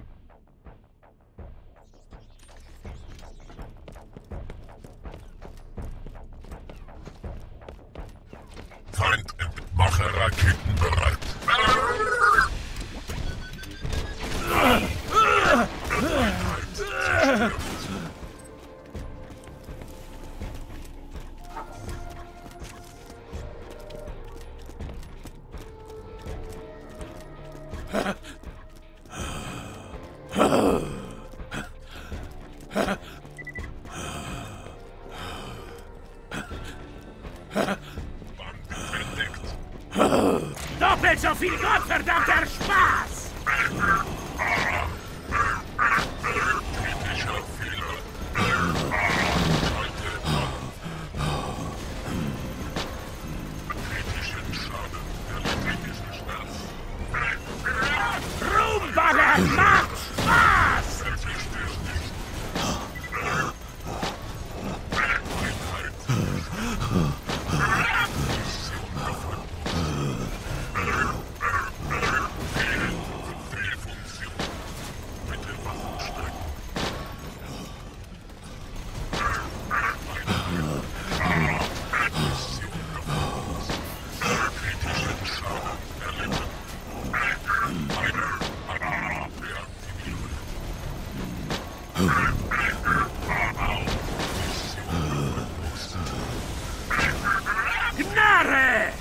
Feindentmacher-Raketen bereit. Doppelt so viel gottverdammter Spaß! Kritischer Fehler. Kritischen Schaden. Kritischer Schmerz. Rumballern macht Spaß! Gnarre!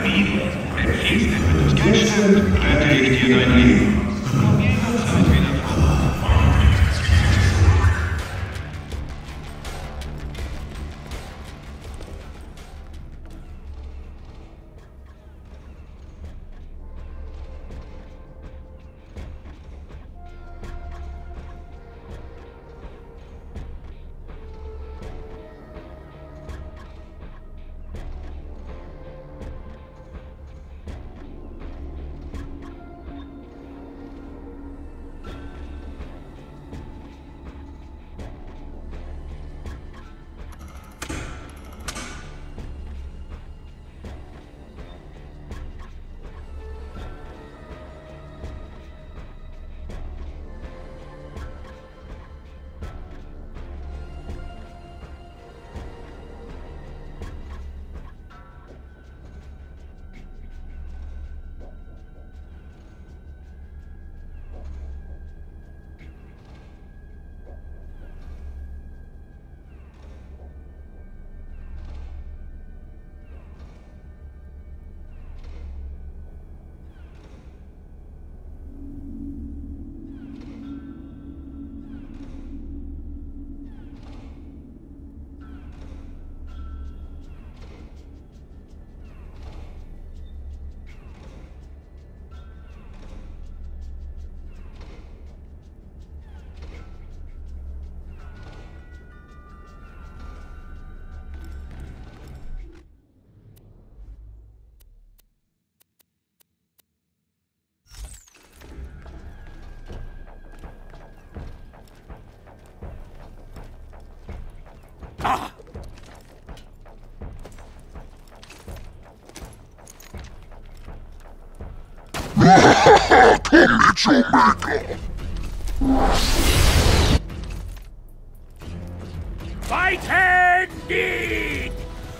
Weiter geht!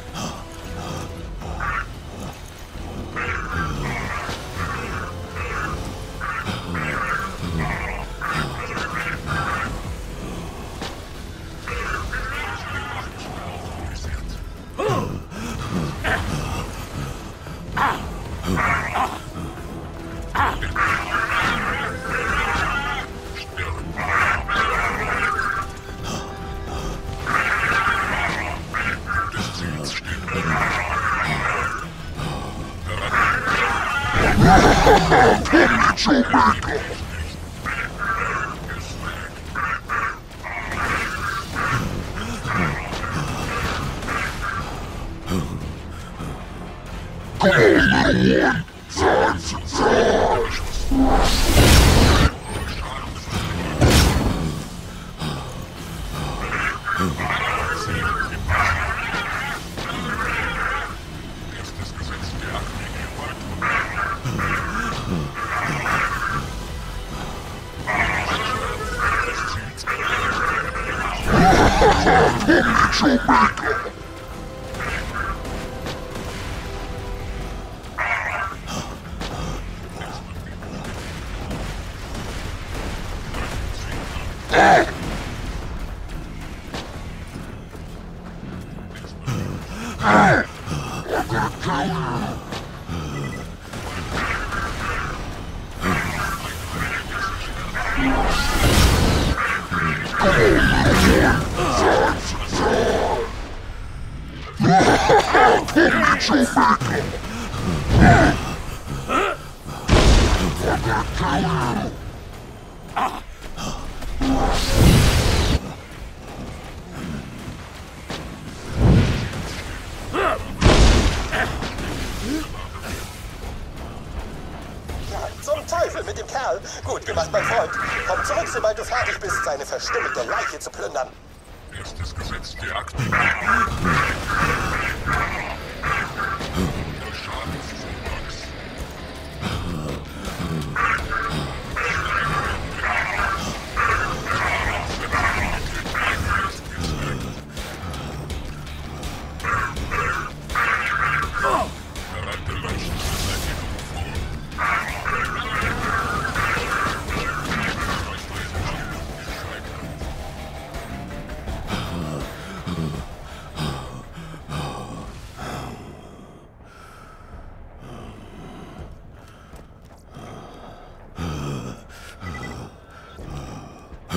Zum Teufel mit dem Kerl! Gut gemacht, mein Freund. Komm zurück, sobald du fertig bist, seine verstümmelte Leiche zu plündern. Erstes Gesetz deaktiviert.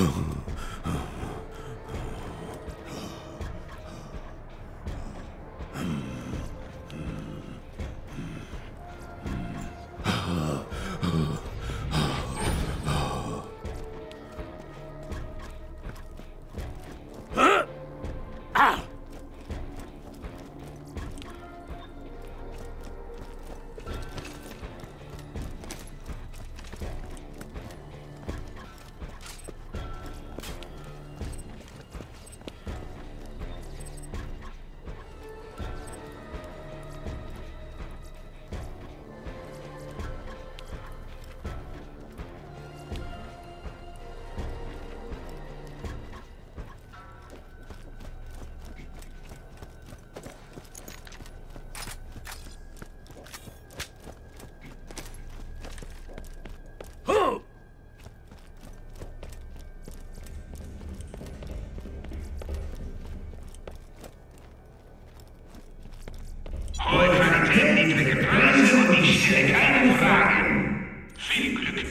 Heute verdienen niedrige Preise und ich stelle keine Fragen. Viel Glück.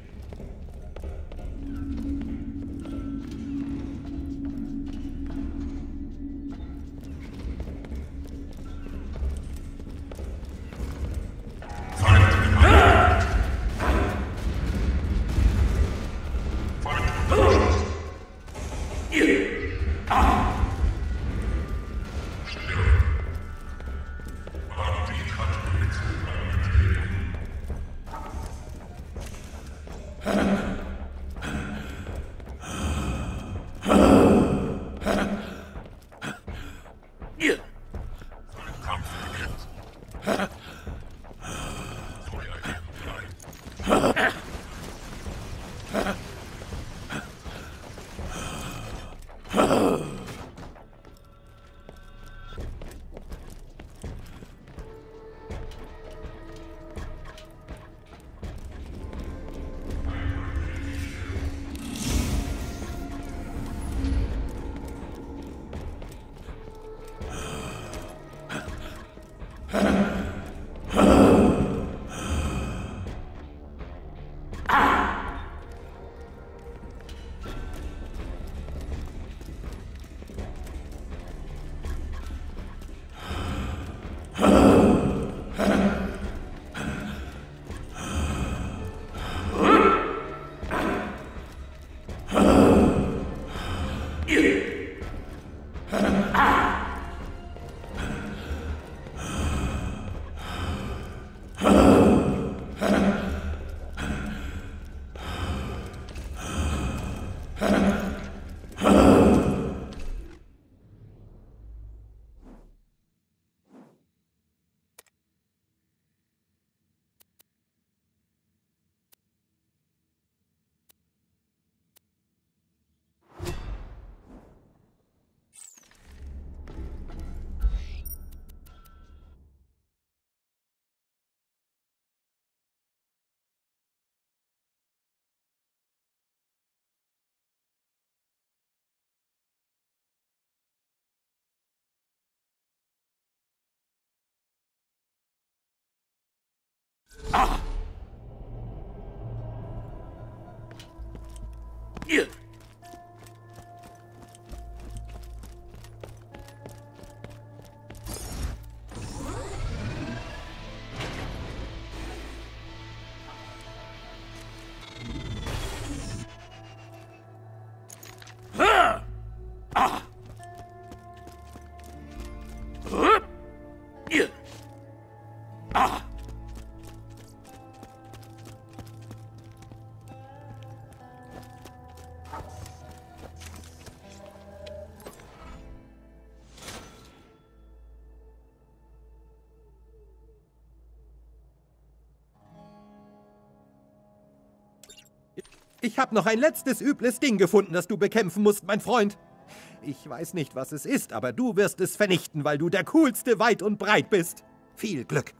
Ich habe noch ein letztes übles Ding gefunden, das du bekämpfen musst, mein Freund. Ich weiß nicht, was es ist, aber du wirst es vernichten, weil du der Coolste weit und breit bist. Viel Glück.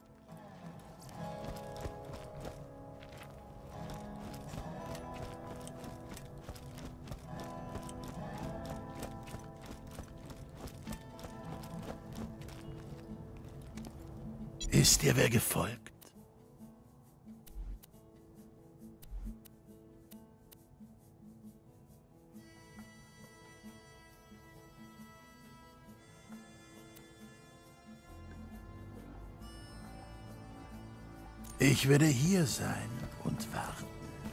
Ist dir wer gefolgt? Ich werde hier sein und warten.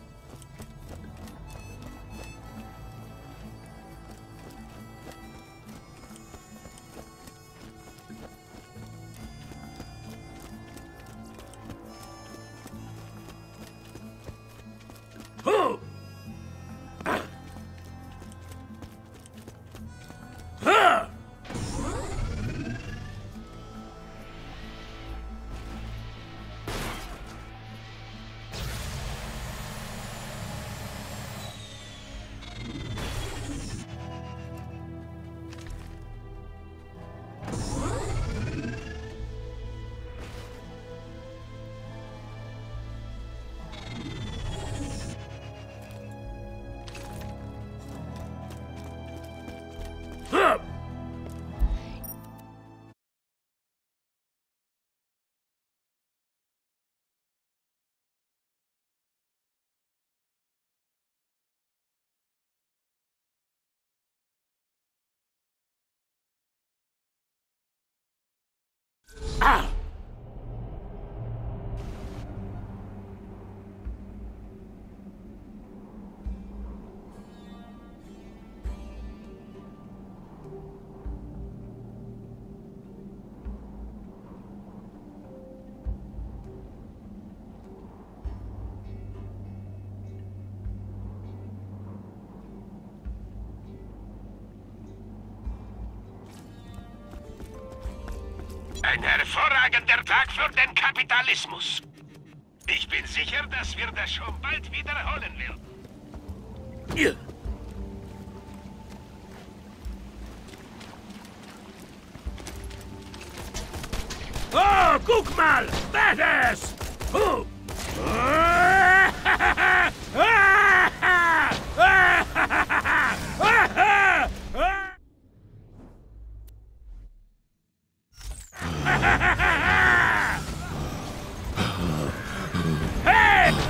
Ein hervorragender Tag für den Kapitalismus. Ich bin sicher, dass wir das schon bald wiederholen werden. Oh, guck mal! Badass! Oh. Hey!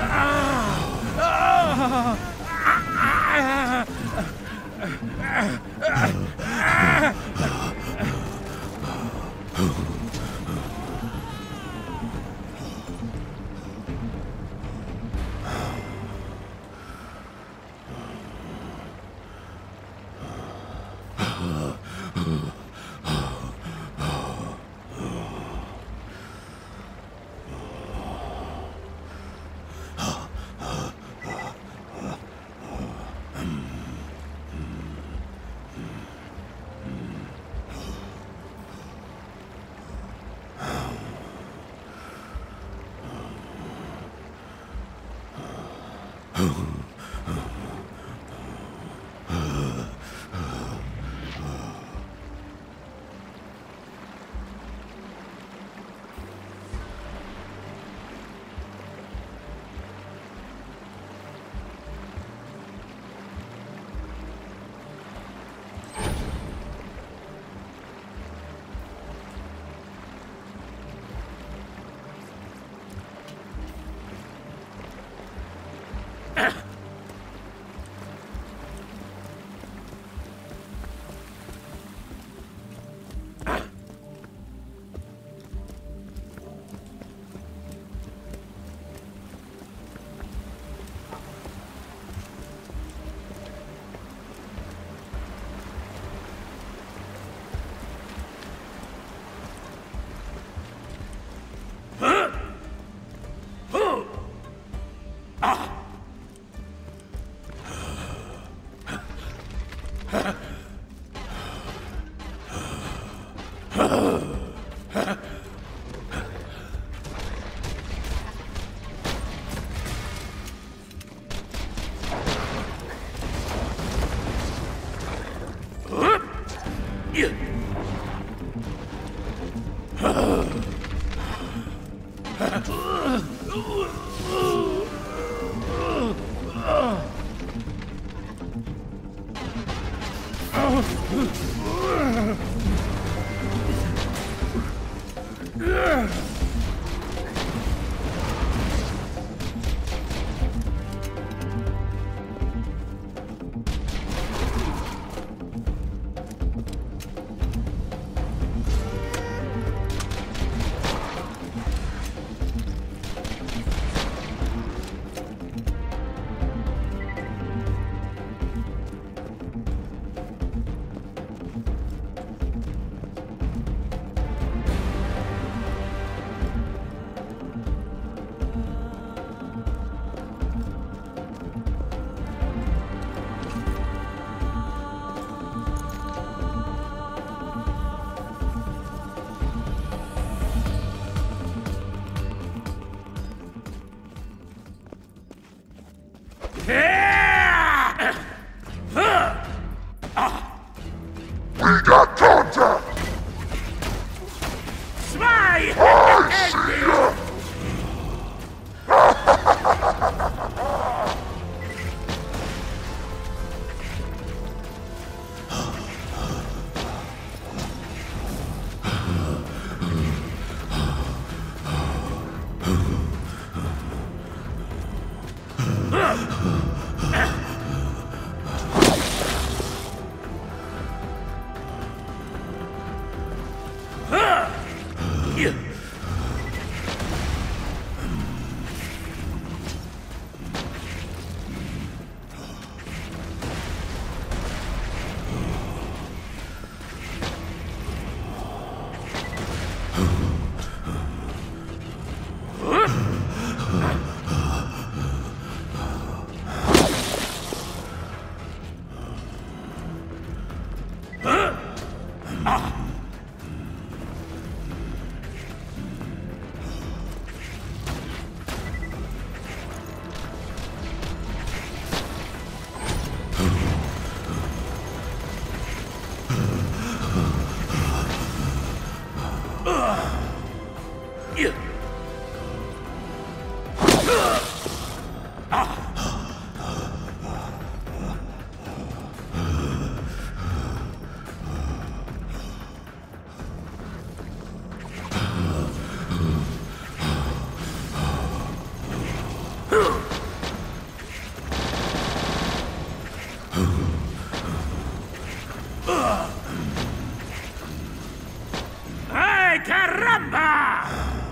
Hey, caramba!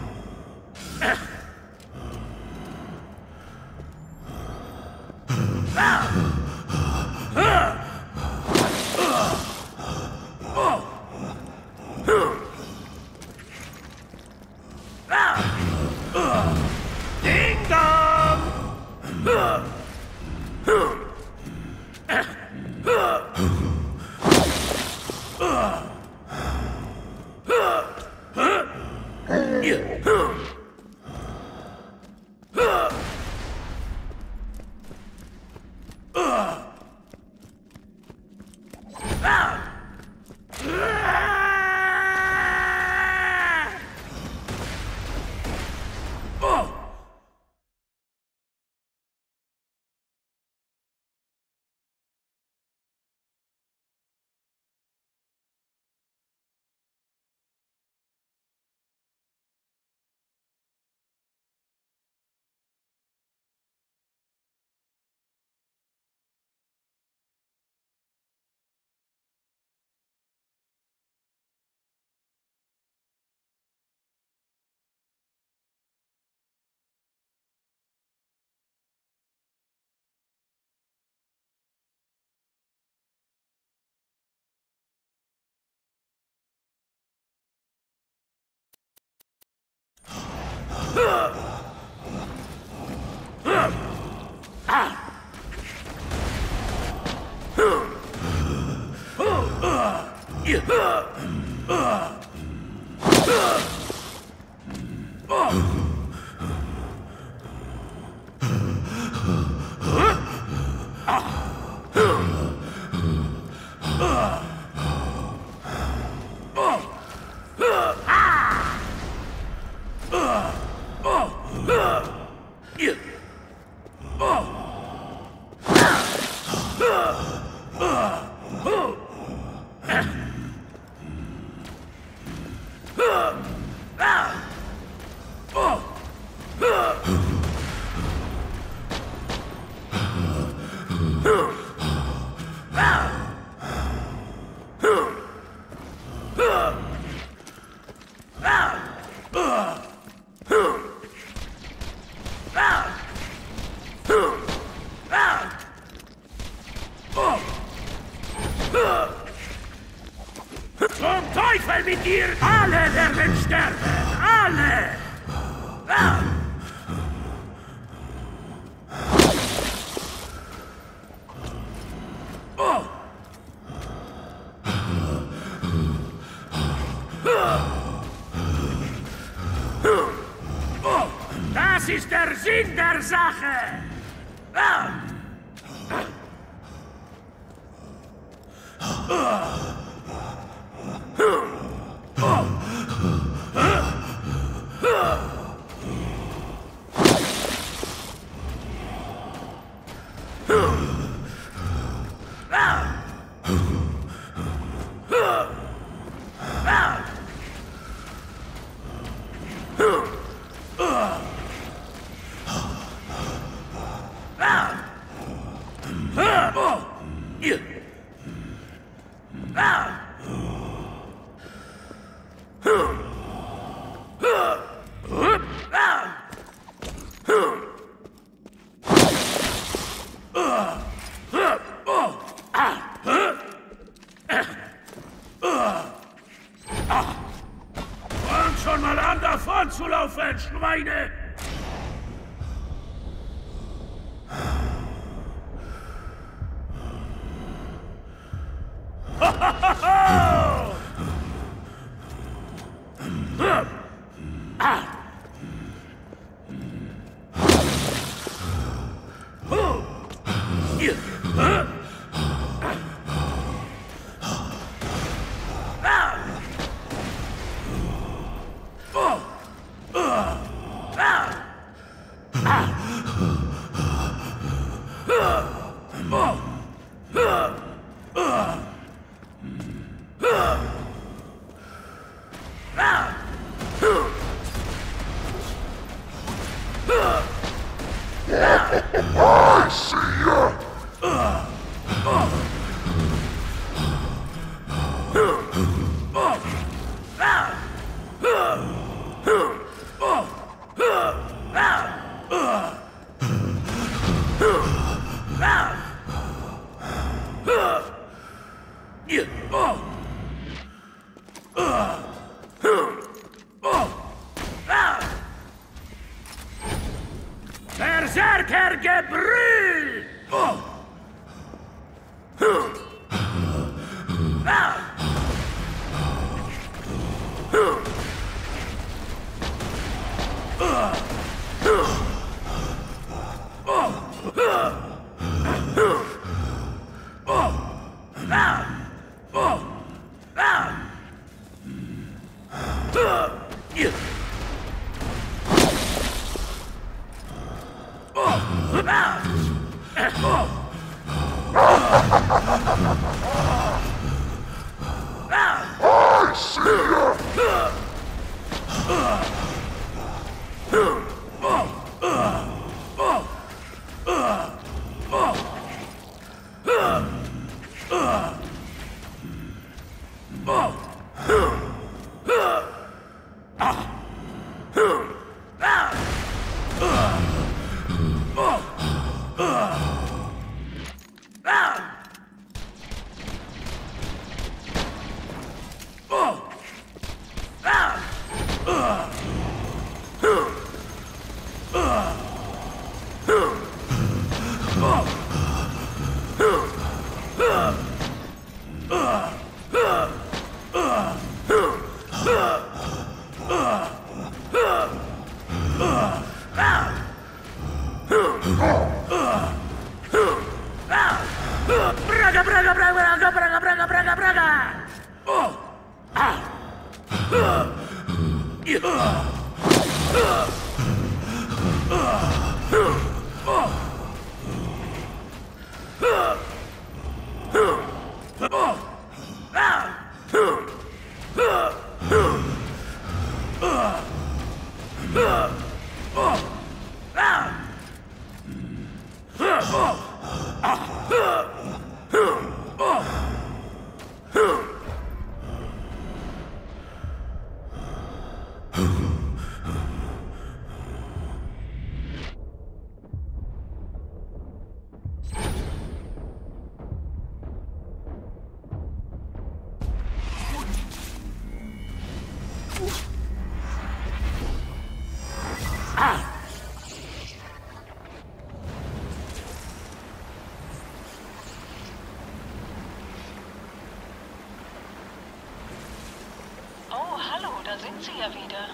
Ding dong! Zum Teufel mit dir! Alle werden sterben! Alle! Das ist der Sinn der Sache! Fangt schon mal an, davon zu laufen, Schweine! Berserkergebrüll! Oh, hallo, da sind Sie ja wieder.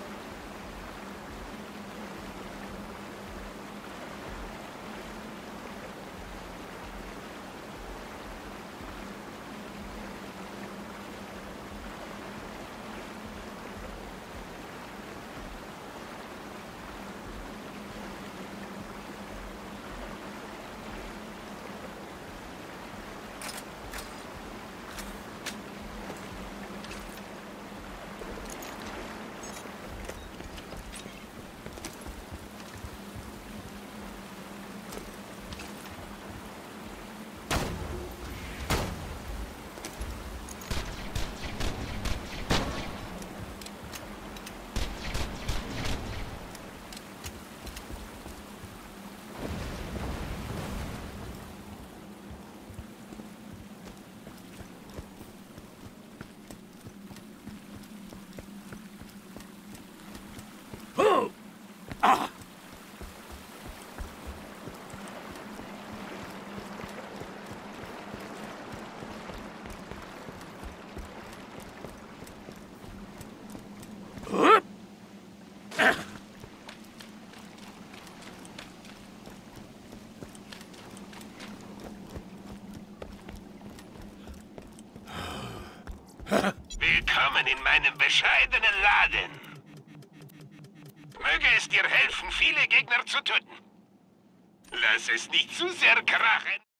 Willkommen in meinem bescheidenen Laden. Möge es dir helfen, viele Gegner zu töten. Lass es nicht zu sehr krachen.